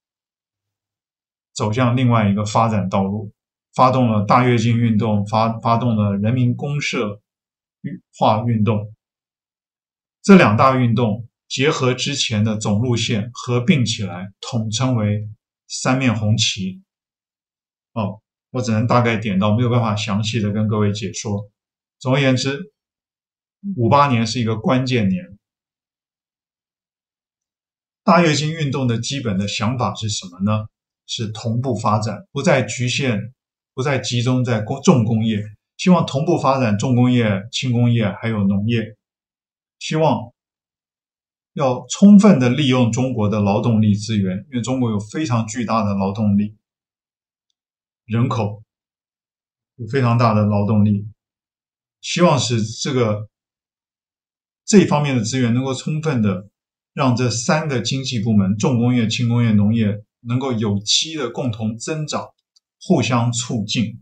走向另外一个发展道路，发动了大跃进运动，发发动了人民公社化运动。这两大运动结合之前的总路线合并起来，统称为三面红旗。哦，我只能大概点到，没有办法详细的跟各位解说。总而言之，五八年是一个关键年。大跃进运动的基本的想法是什么呢？是同步发展，不再局限，不再集中在重工业，希望同步发展重工业、轻工业还有农业，希望要充分的利用中国的劳动力资源，因为中国有非常巨大的劳动力，人口有非常大的劳动力，希望使这个这一方面的资源能够充分的让这三个经济部门，重工业、轻工业、农业能够有机的共同增长，互相促进。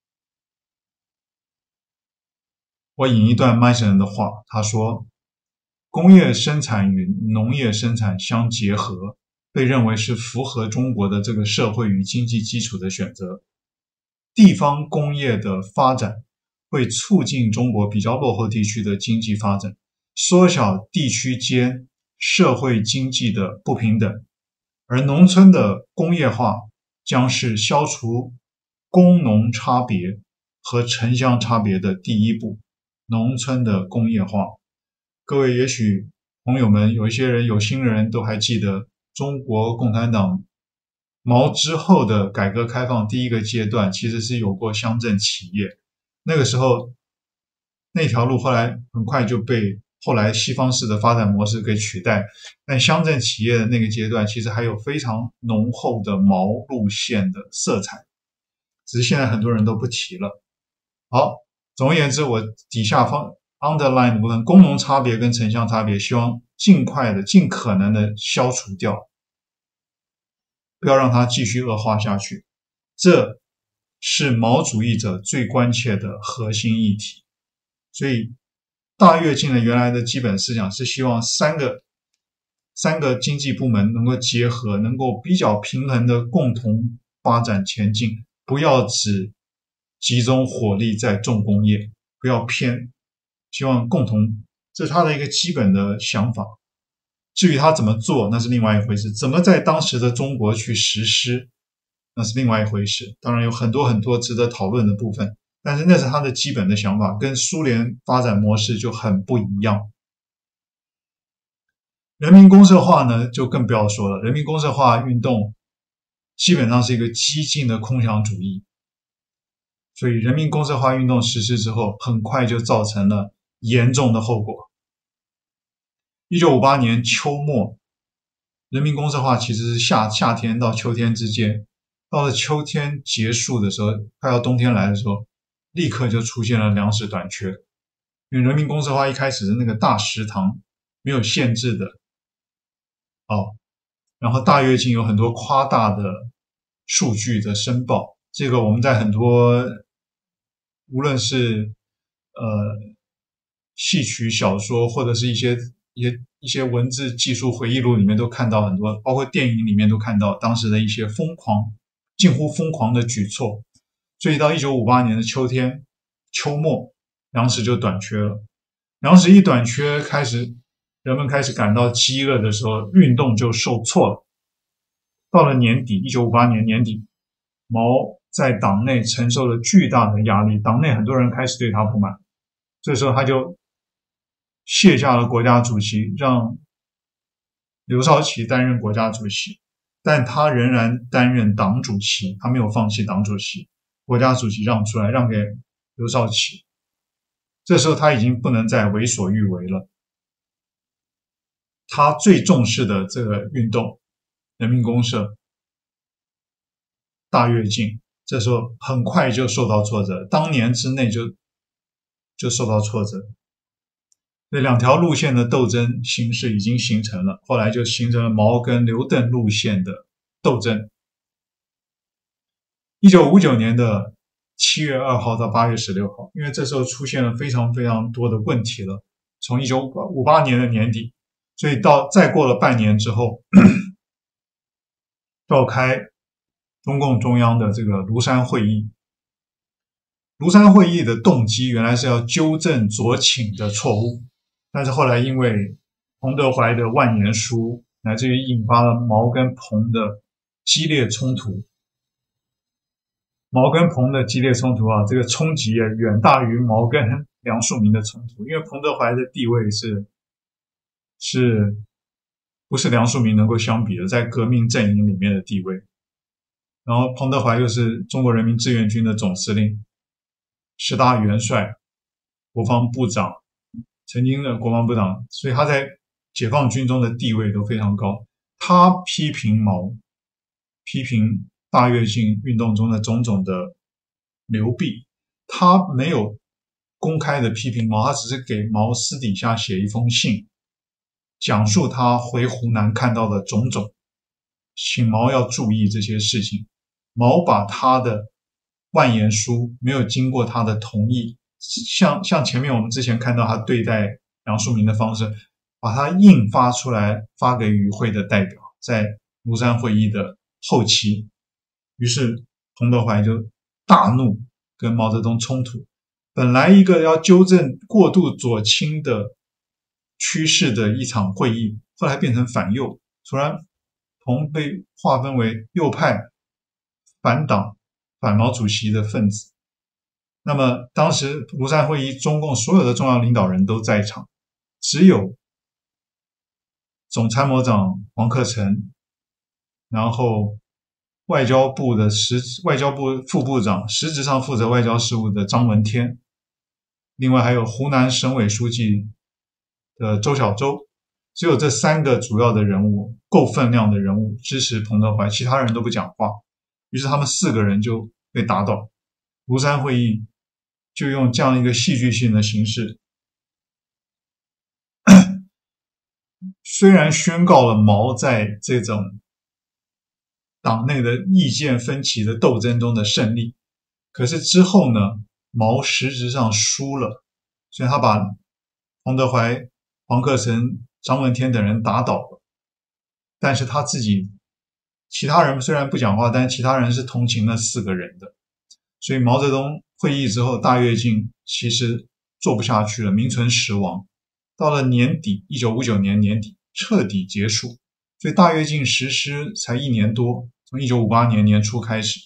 我引一段麦森的话，他说，工业生产与农业生产相结合，被认为是符合中国的这个社会与经济基础的选择。地方工业的发展会促进中国比较落后地区的经济发展，缩小地区间社会经济的不平等，而农村的工业化将是消除工农差别和城乡差别的第一步。农村的工业化，各位也许朋友们有一些人有心人都还记得中国共产党毛之后的改革开放第一个阶段其实是有过乡镇企业，那个时候那条路后来很快就被后来西方式的发展模式给取代，但乡镇企业的那个阶段其实还有非常浓厚的毛路线的色彩，只是现在很多人都不提了。好，总而言之，我底下方 underline 的部分，工农差别跟城乡差别，希望尽快的、尽可能的消除掉，不要让它继续恶化下去。这是毛主义者最关切的核心议题。所以大跃进的原来的基本思想是希望三个三个经济部门能够结合，能够比较平衡的共同发展前进，不要只集中火力在重工业，不要偏，希望共同这是他的一个基本的想法。至于他怎么做，那是另外一回事，怎么在当时的中国去实施，那是另外一回事。当然有很多很多值得讨论的部分，但是那是他的基本的想法，跟苏联发展模式就很不一样。人民公社化呢，就更不要说了。人民公社化运动基本上是一个激进的空想主义，所以人民公社化运动实施之后，很快就造成了严重的后果。一九五八年秋末，人民公社化其实是夏夏天到秋天之间，到了秋天结束的时候，快要冬天来的时候，立刻就出现了粮食短缺。因为人民公社化一开始的那个大食堂没有限制的哦，然后大跃进有很多夸大的数据的申报，这个我们在很多无论是呃戏曲小说或者是一些一些一些文字技术回忆录里面都看到很多，包括电影里面都看到当时的一些疯狂近乎疯狂的举措。所以到一九五八年的秋天秋末，粮食就短缺了。粮食一短缺，开始人们开始感到饥饿的时候，运动就受挫了。到了年底，一九五八年年底，毛在党内承受了巨大的压力，党内很多人开始对他不满。这时候他就卸下了国家主席，让刘少奇担任国家主席，但他仍然担任党主席，他没有放弃党主席，国家主席让出来，让给刘少奇。这时候他已经不能再为所欲为了。他最重视的这个运动，人民公社、大跃进，这时候很快就受到挫折，当年之内就就受到挫折。这两条路线的斗争形势已经形成了，后来就形成了毛跟刘邓路线的斗争。一九五九年的七月二号到八月十六号，因为这时候出现了非常非常多的问题了，从一九五八年的年底，所以到再过了半年之后召开中共中央的这个庐山会议。庐山会议的动机原来是要纠正左倾的错误，但是后来因为彭德怀的万言书，乃至于引发了毛跟彭的激烈冲突。毛跟彭的激烈冲突啊，这个冲击也远大于毛跟梁漱溟的冲突，因为彭德怀的地位是是不是梁漱溟能够相比的，在革命阵营里面的地位。然后彭德怀又是中国人民志愿军的总司令，十大元帅，国防部长，曾经的国防部长，所以他在解放军中的地位都非常高。他批评毛，批评大跃进运动中的种种的流弊，他没有公开的批评毛，他只是给毛私底下写一封信，讲述他回湖南看到的种种，请毛要注意这些事情。毛把他的万言书没有经过他的同意，像像前面我们之前看到他对待梁漱溟的方式，把他印发出来发给与会的代表，在庐山会议的后期。于是彭德怀就大怒，跟毛泽东冲突。本来一个要纠正过度左倾的趋势的一场会议，后来变成反右，突然彭被划分为右派反党反毛主席的分子。那么当时庐山会议中共所有的重要领导人都在场，只有总参谋长黄克诚，然后外交部的实外交部副部长，实质上负责外交事务的张闻天，另外还有湖南省委书记的周小舟，只有这三个主要的人物，够分量的人物支持彭德怀，其他人都不讲话。于是他们四个人就被打倒。庐山会议就用这样一个戏剧性的形式，虽然宣告了毛在这种党内的意见分歧的斗争中的胜利，可是之后呢，毛实质上输了。所以他把彭德怀、黄克诚、张闻天等人打倒了，但是他自己其他人虽然不讲话，但其他人是同情那四个人的。所以毛泽东会议之后，大跃进其实做不下去了，名存实亡。 到了年底一九五九年年底彻底结束，所以大跃进实施才一年多，从一九五八年年初开始。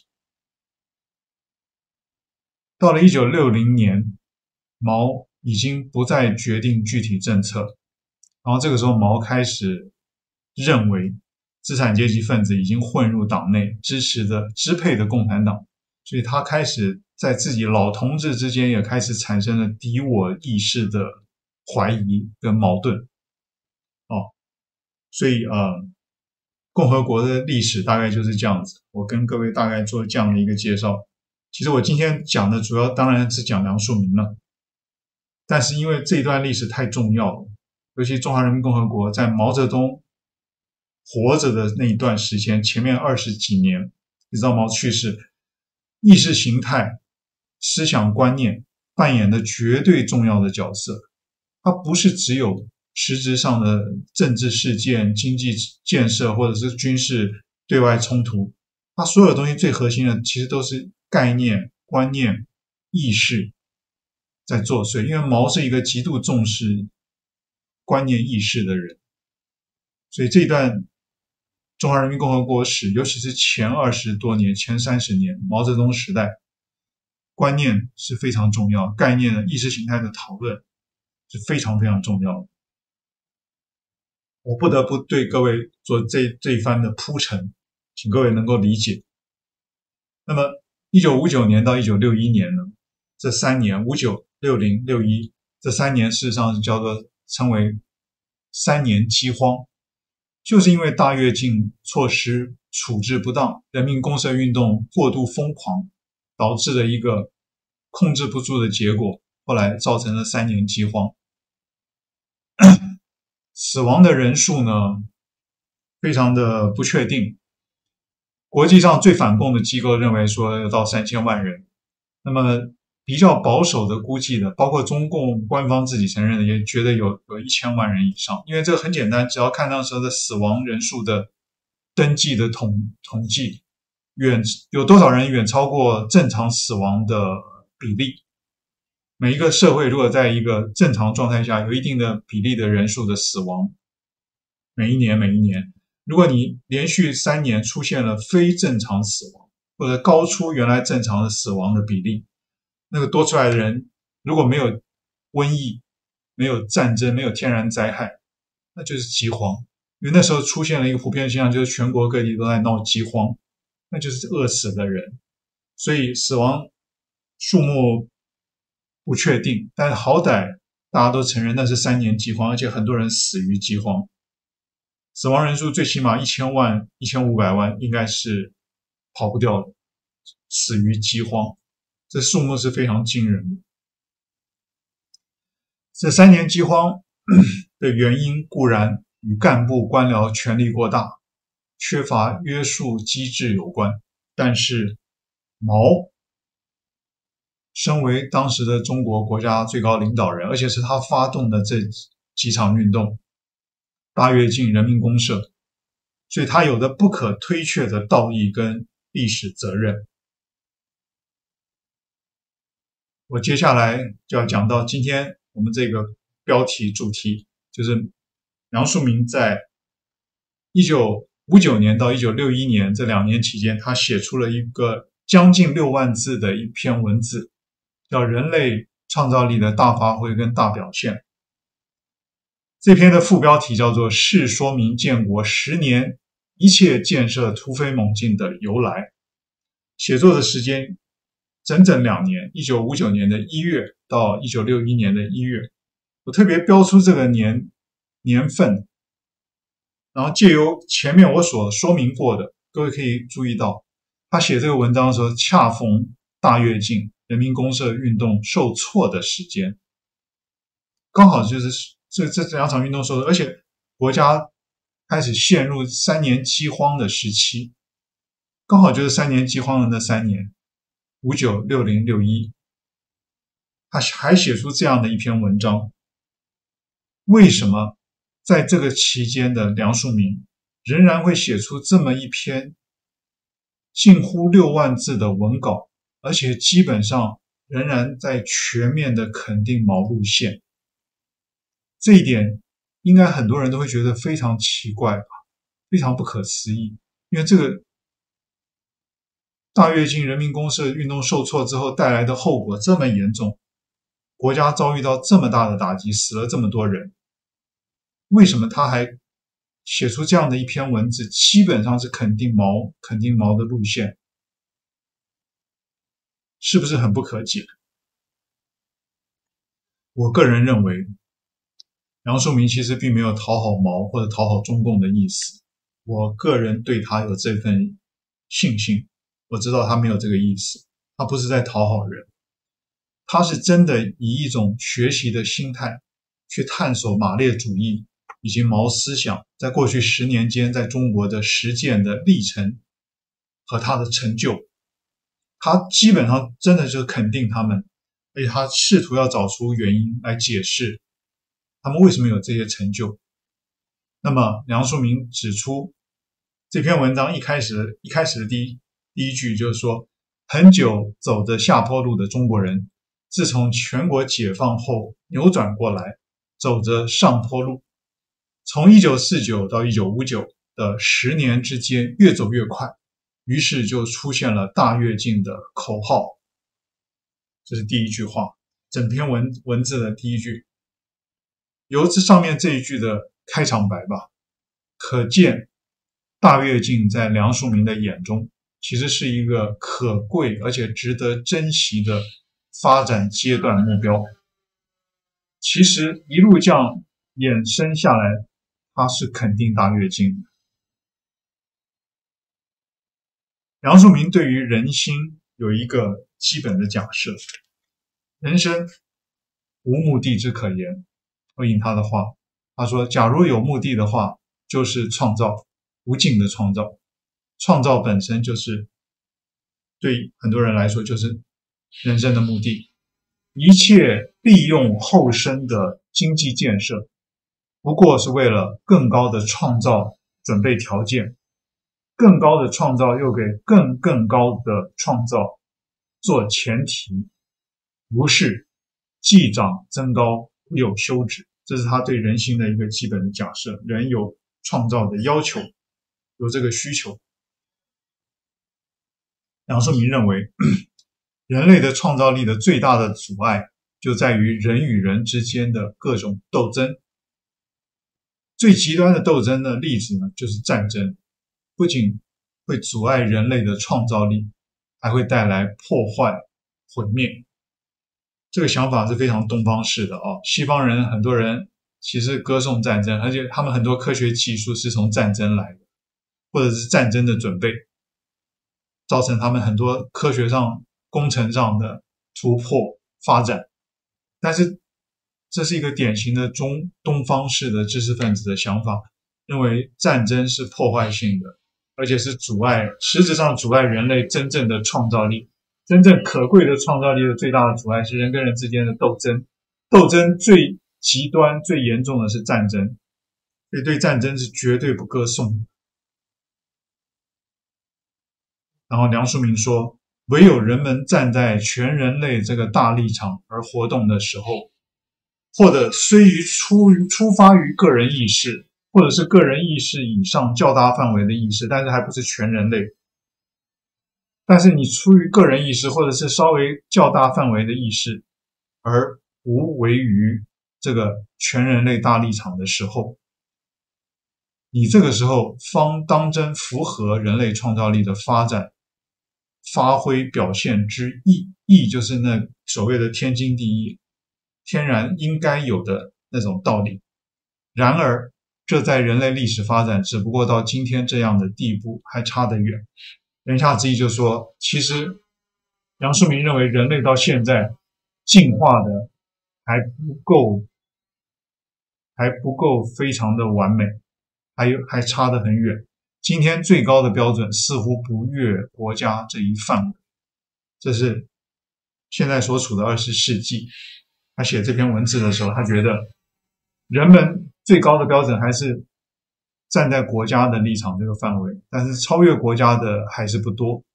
到了一九六零年，毛已经不再决定具体政策，然后这个时候毛开始认为资产阶级分子已经混入党内，支持的支配的共产党，所以他开始在自己老同志之间也开始产生了敌我意识的怀疑跟矛盾。哦，所以呃，共和国的历史大概就是这样子，我跟各位大概做这样的一个介绍。其实我今天讲的主要当然是讲梁漱溟了，但是因为这一段历史太重要了，尤其中华人民共和国在毛泽东活着的那一段时间，前面二十几年，一直到毛去世，意识形态、思想观念扮演的绝对重要的角色。它不是只有实质上的政治事件、经济建设或者是军事对外冲突，它所有东西最核心的其实都是概念、观念、意识在作祟。因为毛是一个极度重视观念意识的人，所以这一段中华人民共和国史，尤其是前二十多年、前三十年毛泽东时代，观念是非常重要，概念的意识形态的讨论是非常非常重要的。我不得不对各位做这这一番的铺陈，请各位能够理解。那么一九五九年到一九六一年呢，这三年五九、六零、六一这三年事实上是叫做称为三年饥荒，就是因为大跃进措施处置不当，人民公社运动过度疯狂，导致了一个控制不住的结果，后来造成了三年饥荒。死亡的人数呢，非常的不确定。国际上最反共的机构认为说要到三千万人，那么比较保守的估计的，包括中共官方自己承认的，也觉得有有一千万人以上。因为这个很简单，只要看那时候的死亡人数的登记的统统计，远有多少人远超过正常死亡的比例。每一个社会如果在一个正常状态下有一定的比例的人数的死亡，每一年每一年，如果你连续三年出现了非正常死亡，或者高出原来正常的死亡的比例，那个多出来的人如果没有瘟疫、没有战争、没有天然灾害，那就是饥荒。因为那时候出现了一个普遍现象，就是全国各地都在闹饥荒，那就是饿死的人。所以死亡数目不确定，但是好歹大家都承认那是三年饥荒，而且很多人死于饥荒。死亡人数最起码一千万、一千五百万应该是跑不掉的，死于饥荒，这数目是非常惊人的。这三年饥荒的原因固然与干部官僚权力过大、缺乏约束机制有关，但是毛身为当时的中国国家最高领导人，而且是他发动的这几场运动，大跃进、人民公社，所以他有着不可推却的道义跟历史责任。我接下来就要讲到今天我们这个标题主题，就是梁漱溟在一九五九年到一九六一年这两年期间，他写出了一个将近六万字的一篇文字，叫人类创造力的大发挥跟大表现。这篇的副标题叫做试说明建国十年一切建设突飞猛进的由来。写作的时间整整两年，一九五九年的一月到一九六一年的一月。我特别标出这个年年份，然后借由前面我所说明过的，各位可以注意到，他写这个文章的时候恰逢大跃进、人民公社运动受挫的时间，刚好就是这这两场运动受挫，而且国家开始陷入三年饥荒的时期，刚好就是三年饥荒的那三年，五九、六零、六一，他还写出这样的一篇文章。为什么在这个期间的梁漱溟仍然会写出这么一篇近乎六万字的文稿，而且基本上仍然在全面的肯定毛路线？ 这一点应该很多人都会觉得非常奇怪吧，非常不可思议，因为这个大跃进人民公社运动受挫之后带来的后果这么严重，国家遭遇到这么大的打击，死了这么多人，为什么他还写出这样的一篇文字，基本上是肯定毛肯定毛的路线，是不是很不可解？我个人认为梁漱溟其实并没有讨好毛或者讨好中共的意思，我个人对他有这份信心，我知道他没有这个意思，他不是在讨好人，他是真的以一种学习的心态去探索马列主义以及毛思想在过去十年间在中国的实践的历程和他的成就，他基本上真的就肯定他们，而且他试图要找出原因来解释他们为什么有这些成就。那么梁漱溟指出，这篇文章一开始一开始的第一第一句就是说，很久走着下坡路的中国人，自从全国解放后扭转过来，走着上坡路，从一九四九到一九五九的十年之间越走越快，于是就出现了大跃进的口号。这是第一句话，整篇文文字的第一句。由这上面这一句的开场白吧，可见大跃进在梁漱溟的眼中其实是一个可贵而且值得珍惜的发展阶段目标。其实一路这样衍生下来，他是肯定大跃进的。梁漱溟对于人心有一个基本的假设，人生无目的之可言。我引他的话，他说，假如有目的的话，就是创造，无尽的创造。创造本身就是对很多人来说就是人生的目的。一切利用后生的经济建设，不过是为了更高的创造准备条件，更高的创造又给更更高的创造做前提，如是既长增高，不有休止。这是他对人心的一个基本的假设，人有创造的要求，有这个需求。梁漱溟认为，人类的创造力的最大的阻碍就在于人与人之间的各种斗争。最极端的斗争的例子呢，就是战争，不仅会阻碍人类的创造力，还会带来破坏、毁灭。这个想法是非常东方式的哦，西方人很多人其实歌颂战争，而且他们很多科学技术是从战争来的，或者是战争的准备，造成他们很多科学上、工程上的突破发展。但是这是一个典型的中东方式的知识分子的想法，认为战争是破坏性的，而且是阻碍，实质上阻碍人类真正的创造力。真正可贵的创造力的最大的阻碍是人跟人之间的斗争，斗争最极端最严重的是战争，所以对战争是绝对不歌颂的。然后梁漱溟说，唯有人们站在全人类这个大立场而活动的时候，或者虽于出于出发于个人意识，或者是个人意识以上较大范围的意识，但是还不是全人类，但是你出于个人意识或者是稍微较大范围的意识而无为于这个全人类大立场的时候，你这个时候方当真符合人类创造力的发展发挥表现之意，意就是那所谓的天经地义天然应该有的那种道理。然而这在人类历史发展只不过到今天这样的地步还差得远。言下之意就是说，其实梁漱溟认为人类到现在进化的还不够还不够非常的完美，还有还差得很远。今天最高的标准似乎不越国家这一范围，这是现在所处的二十世纪。他写这篇文字的时候，他觉得人们最高的标准还是站在国家的立场这个范围，但是超越国家的还是不多。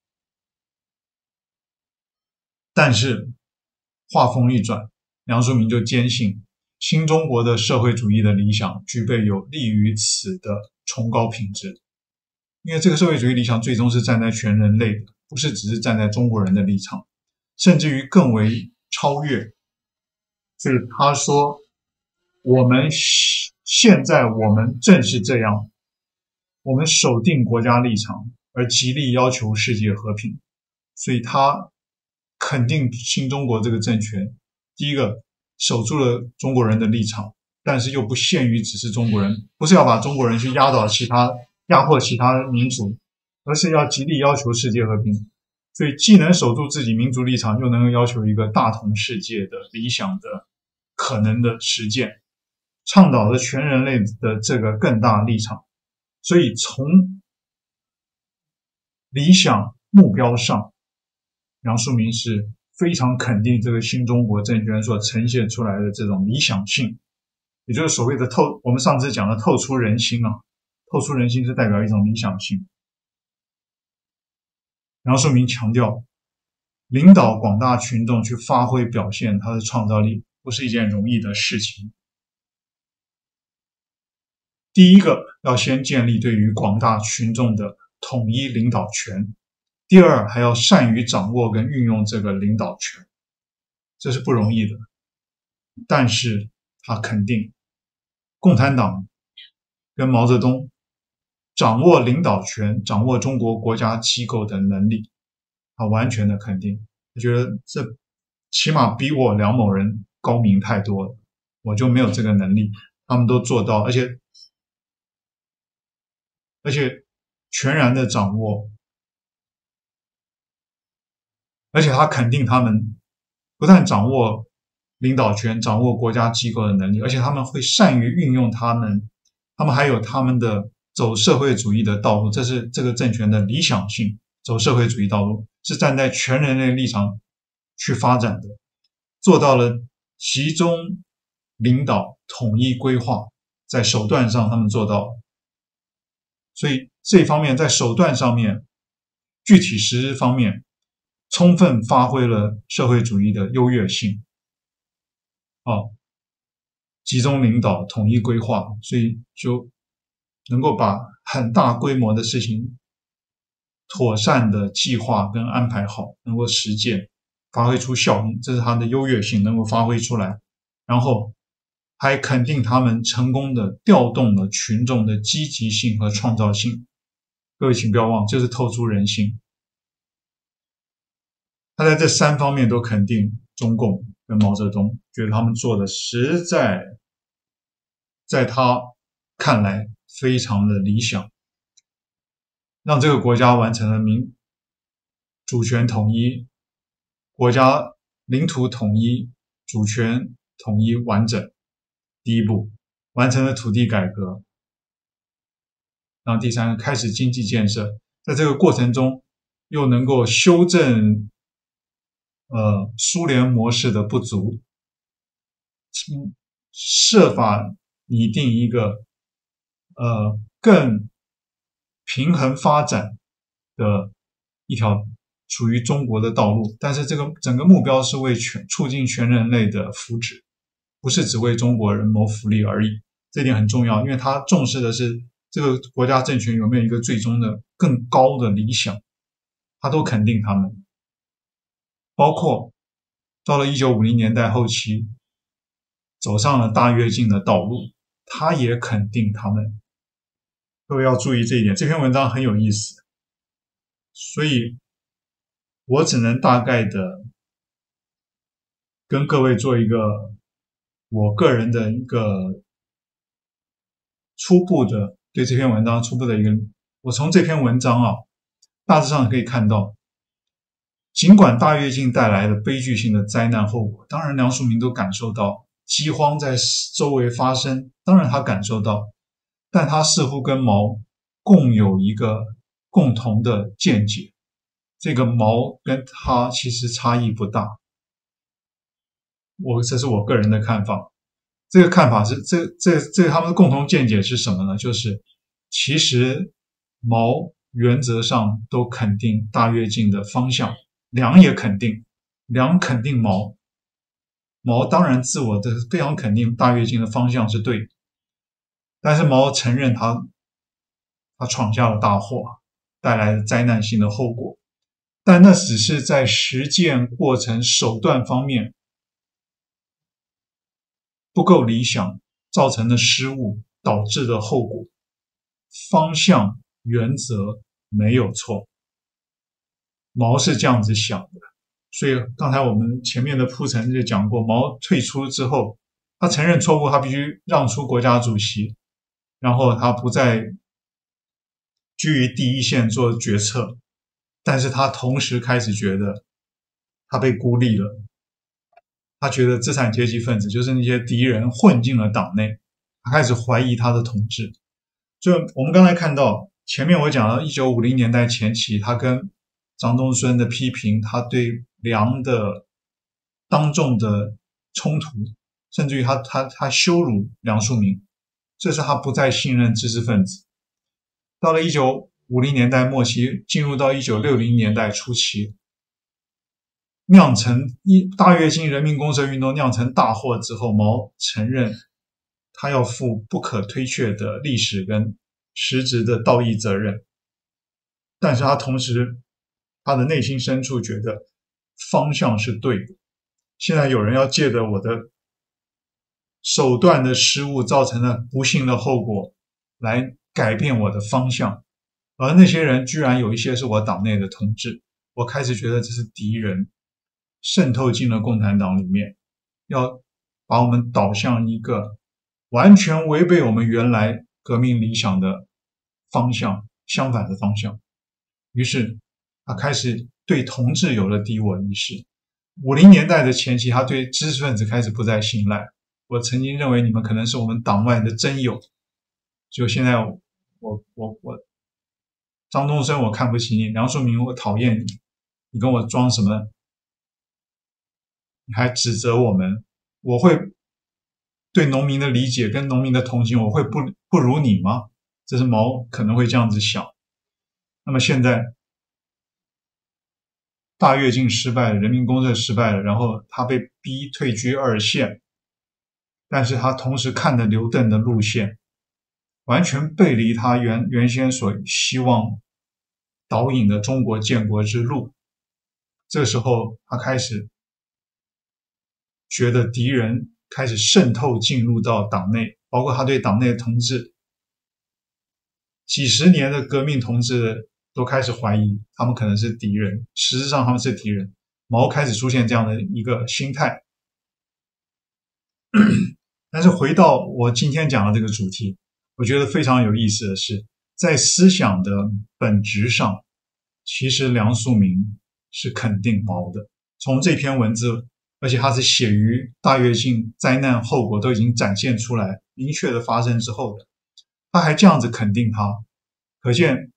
但是话锋一转，梁漱溟就坚信新中国的社会主义的理想具备有利于此的崇高品质。因为这个社会主义理想最终是站在全人类的，不是只是站在中国人的立场，甚至于更为超越。所以他说，我们现在我们正是这样，我们守定国家立场，而极力要求世界和平。所以他肯定新中国这个政权，第一个守住了中国人的立场，但是又不限于只是中国人，不是要把中国人去压倒其他压迫其他民族，而是要极力要求世界和平。所以既能守住自己民族立场，又能要求一个大同世界的理想的可能的实践，倡导了全人类的这个更大立场。所以从理想目标上，杨树明是非常肯定这个新中国政权所呈现出来的这种理想性，也就是所谓的透，我们上次讲的透出人心啊，透出人心是代表一种理想性。杨树明强调，领导广大群众去发挥表现他的创造力，不是一件容易的事情。第一个，要先建立对于广大群众的统一领导权。第二，还要善于掌握跟运用这个领导权，这是不容易的。但是他肯定共产党跟毛泽东掌握领导权，掌握中国国家机构的能力，他完全的肯定。我觉得这起码比我梁某人高明太多了，我就没有这个能力，他们都做到，而且而且全然的掌握。而且他肯定他们不但掌握领导权，掌握国家机构的能力，而且他们会善于运用他们，他们还有他们的走社会主义的道路，这是这个政权的理想性，走社会主义道路是站在全人类立场去发展的，做到了集中领导、统一规划，在手段上他们做到了。所以这一方面在手段上面，具体实施方面充分发挥了社会主义的优越性。哦，集中领导、统一规划，所以就能够把很大规模的事情妥善的计划跟安排好，能够实践，发挥出效应，这是它的优越性能够发挥出来。然后还肯定他们成功的调动了群众的积极性和创造性。各位请不要忘，就是透出人心。他在这三方面都肯定中共跟毛泽东，觉得他们做的实在在他看来非常的理想，让这个国家完成了民主权统一，国家领土统一，主权统一完整。第一步完成了土地改革，然后第三个开始经济建设，在这个过程中又能够修正呃苏联模式的不足，设法拟定一个呃更平衡发展的一条属于中国的道路，但是这个整个目标是为全促进全人类的福祉，不是只为中国人谋福利而已。这点很重要，因为他重视的是这个国家政权有没有一个最终的更高的理想，他都肯定他们。包括到了一九五零年代后期走上了大跃进的道路，他也肯定他们。各位要注意这一点，这篇文章很有意思，所以我只能大概的跟各位做一个我个人的一个初步的对这篇文章初步的一个，我从这篇文章啊，大致上可以看到，尽管大跃进带来的悲剧性的灾难后果，当然梁漱溟都感受到，饥荒在周围发生，当然他感受到，但他似乎跟毛共有一个共同的见解，这个毛跟他其实差异不大。我这是我个人的看法，这个看法是这这这他们的共同见解是什么呢？就是其实毛原则上都肯定大跃进的方向，梁也肯定，梁肯定毛， 毛当然自我的非常肯定大跃进的方向是对的，但是毛承认他他闯下了大祸，带来了灾难性的后果，但那只是在实践过程手段方面不够理想造成的失误导致的后果，方向原则没有错。毛是这样子想的，所以刚才我们前面的铺陈就讲过，毛退出之后，他承认错误，他必须让出国家主席，然后他不再居于第一线做决策，但是他同时开始觉得他被孤立了，他觉得资产阶级分子就是那些敌人混进了党内，他开始怀疑他的统治。所以我们刚才看到前面我讲到一九五零年代前期，他跟张东荪的批评，他对梁的当众的冲突，甚至于他他他羞辱梁漱溟，这是他不再信任知识分子。到了一九五零年代末期，进入到一九六零年代初期，酿成一大跃进人民公社运动酿成大祸之后，毛承认他要负不可推却的历史跟实质的道义责任，但是他同时他的内心深处觉得方向是对的。现在有人要借着我的手段的失误造成了不幸的后果来改变我的方向，而那些人居然有一些是我党内的同志，我开始觉得这是敌人渗透进了共产党里面，要把我们导向一个完全违背我们原来革命理想的方向，相反的方向。于是他开始对同志有了敌我意识。五零年代的前期，他对知识分子开始不再信赖。我曾经认为你们可能是我们党外的真友，就现在我我我我张东荪我看不起你，梁漱溟我讨厌你，你跟我装什么？你还指责我们？我会对农民的理解跟农民的同情，我会不不如你吗？这是毛可能会这样子想。那么现在大跃进失败了，人民公社失败了，然后他被逼退居二线，但是他同时看的刘邓的路线完全背离他原原先所希望导引的中国建国之路。这时候他开始觉得敌人开始渗透进入到党内，包括他对党内的同志几十年的革命同志都开始怀疑他们可能是敌人，实质上他们是敌人。毛开始出现这样的一个心态。但是回到我今天讲的这个主题，我觉得非常有意思的是，在思想的本质上，其实梁漱溟是肯定毛的。从这篇文字，而且它是写于大跃进灾难后果都已经展现出来，明确的发生之后的，他还这样子肯定他，可见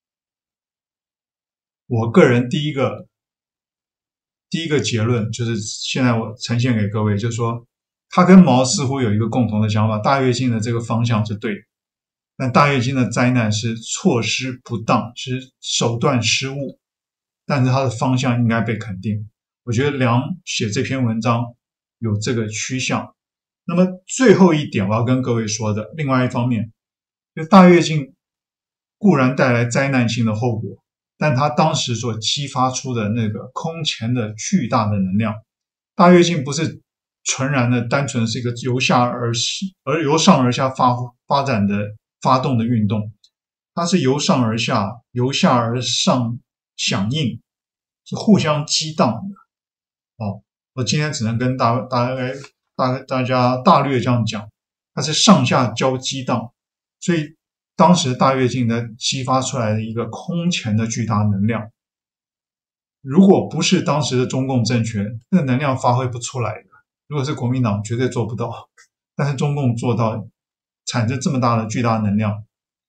我个人第一个第一个结论就是现在我呈现给各位，就是说他跟毛似乎有一个共同的想法，大跃进的这个方向是对的，但大跃进的灾难是措施不当，是手段失误，但是他的方向应该被肯定。我觉得梁写这篇文章有这个趋向。那么最后一点我要跟各位说的，另外一方面，就大跃进固然带来灾难性的后果，但他当时所激发出的那个空前的巨大的能量，大跃进不是纯然的单纯是一个由下而而由上而下发发展的发动的运动，它是由上而下，由下而上响应，是互相激荡的。哦，我今天只能跟大大概大大家大略这样讲，它是上下交激荡，所以当时大跃进的激发出来的一个空前的巨大能量，如果不是当时的中共政权，那个能量发挥不出来的。如果是国民党，绝对做不到。但是中共做到，产生这么大的巨大能量。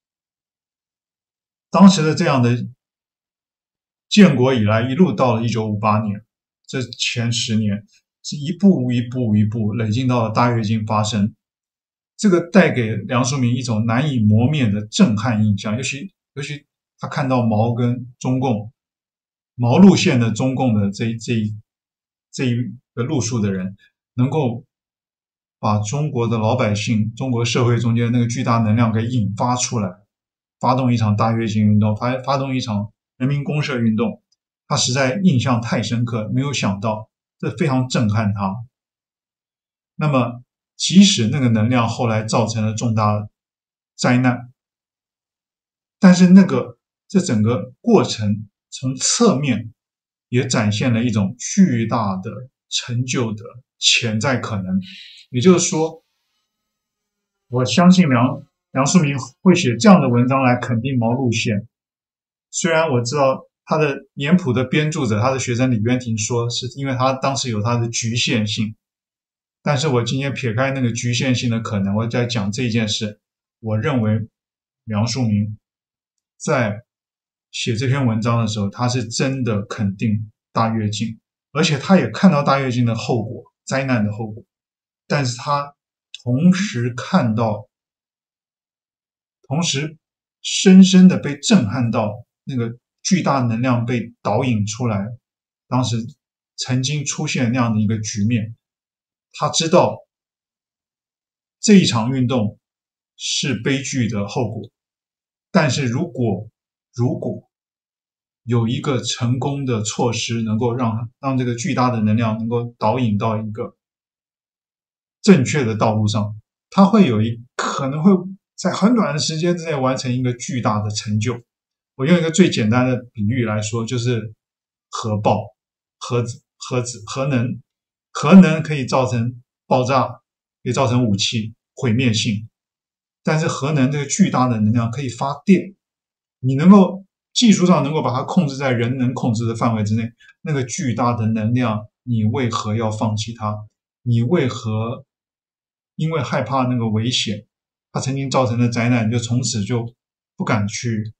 当时的这样的建国以来，一路到了一九五八年，这前十年是一步一步一步累进到了大跃进发生。这个带给梁漱溟一种难以磨灭的震撼印象，尤其尤其他看到毛跟中共毛路线的中共的这这一这一个路数的人， 能够把中国的老百姓、中国社会中间那个巨大能量给引发出来，发动一场大跃进运动，发发动一场人民公社运动，他实在印象太深刻，没有想到，这非常震撼他。那么，即使那个能量后来造成了重大灾难，但是那个这整个过程从侧面也展现了一种巨大的成就的潜在可能。也就是说，我相信梁梁漱溟会写这样的文章来肯定毛路线。虽然我知道他的年谱的编著者，他的学生李渊廷说，是因为他当时有他的局限性。但是我今天撇开那个局限性的可能，我在讲这件事，我认为梁漱溟在写这篇文章的时候，他是真的肯定大跃进，而且他也看到大跃进的后果，灾难的后果，但是他同时看到，同时深深的被震撼到那个巨大能量被导引出来，当时曾经出现那样的一个局面。他知道这一场运动是悲剧的后果，但是如果如果有一个成功的措施能够让让这个巨大的能量能够导引到一个正确的道路上，他会有一可能会在很短的时间之内完成一个巨大的成就。我用一个最简单的比喻来说，就是核爆、核子、核子、核能。核能可以造成爆炸，可以造成武器毁灭性，但是核能这个巨大的能量可以发电，你能够技术上能够把它控制在人能控制的范围之内，那个巨大的能量，你为何要放弃它？你为何因为害怕那个危险，它曾经造成的灾难，就从此就不敢去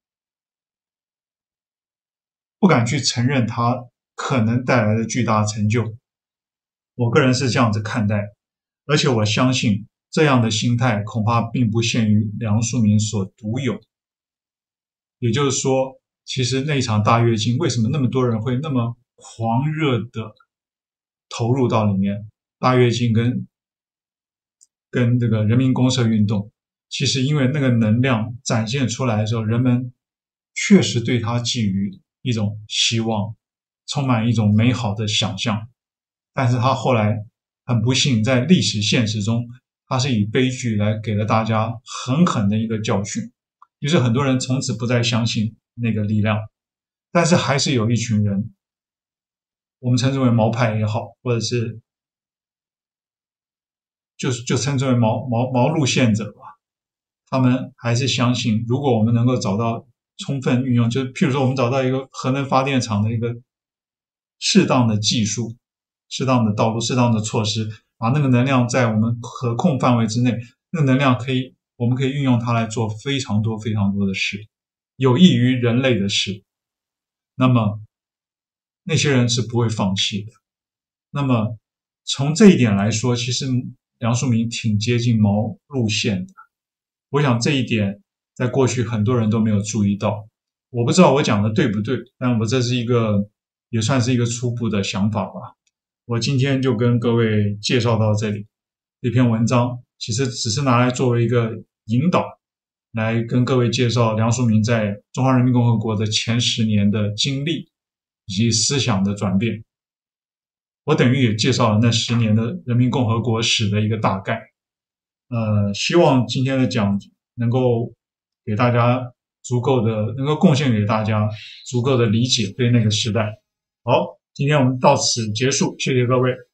不敢去承认它可能带来的巨大成就？我个人是这样子看待，而且我相信这样的心态恐怕并不限于梁漱溟所独有。也就是说，其实那场大跃进为什么那么多人会那么狂热的投入到里面？大跃进跟跟这个人民公社运动，其实因为那个能量展现出来的时候，人们确实对它寄予一种希望，充满一种美好的想象。但是他后来很不幸，在历史现实中，他是以悲剧来给了大家狠狠的一个教训，于是很多人从此不再相信那个力量。但是还是有一群人，我们称之为毛派也好，或者是就就称之为毛毛毛路线者吧，他们还是相信，如果我们能够找到充分运用，就是譬如说我们找到一个核能发电厂的一个适当的技术、适当的道路、适当的措施，把那个能量在我们可控范围之内，那个能量可以，我们可以运用它来做非常多非常多的事，有益于人类的事。那么那些人是不会放弃的。那么从这一点来说，其实梁漱溟挺接近毛路线的。我想这一点在过去很多人都没有注意到。我不知道我讲的对不对，但我这是一个也算是一个初步的想法吧。我今天就跟各位介绍到这里。这篇文章其实只是拿来作为一个引导，来跟各位介绍梁漱溟在中华人民共和国的前十年的经历以及思想的转变。我等于也介绍了那十年的人民共和国史的一个大概。呃，希望今天的讲能够给大家足够的，能够贡献给大家足够的理解对那个时代。好，今天我们到此结束，谢谢各位。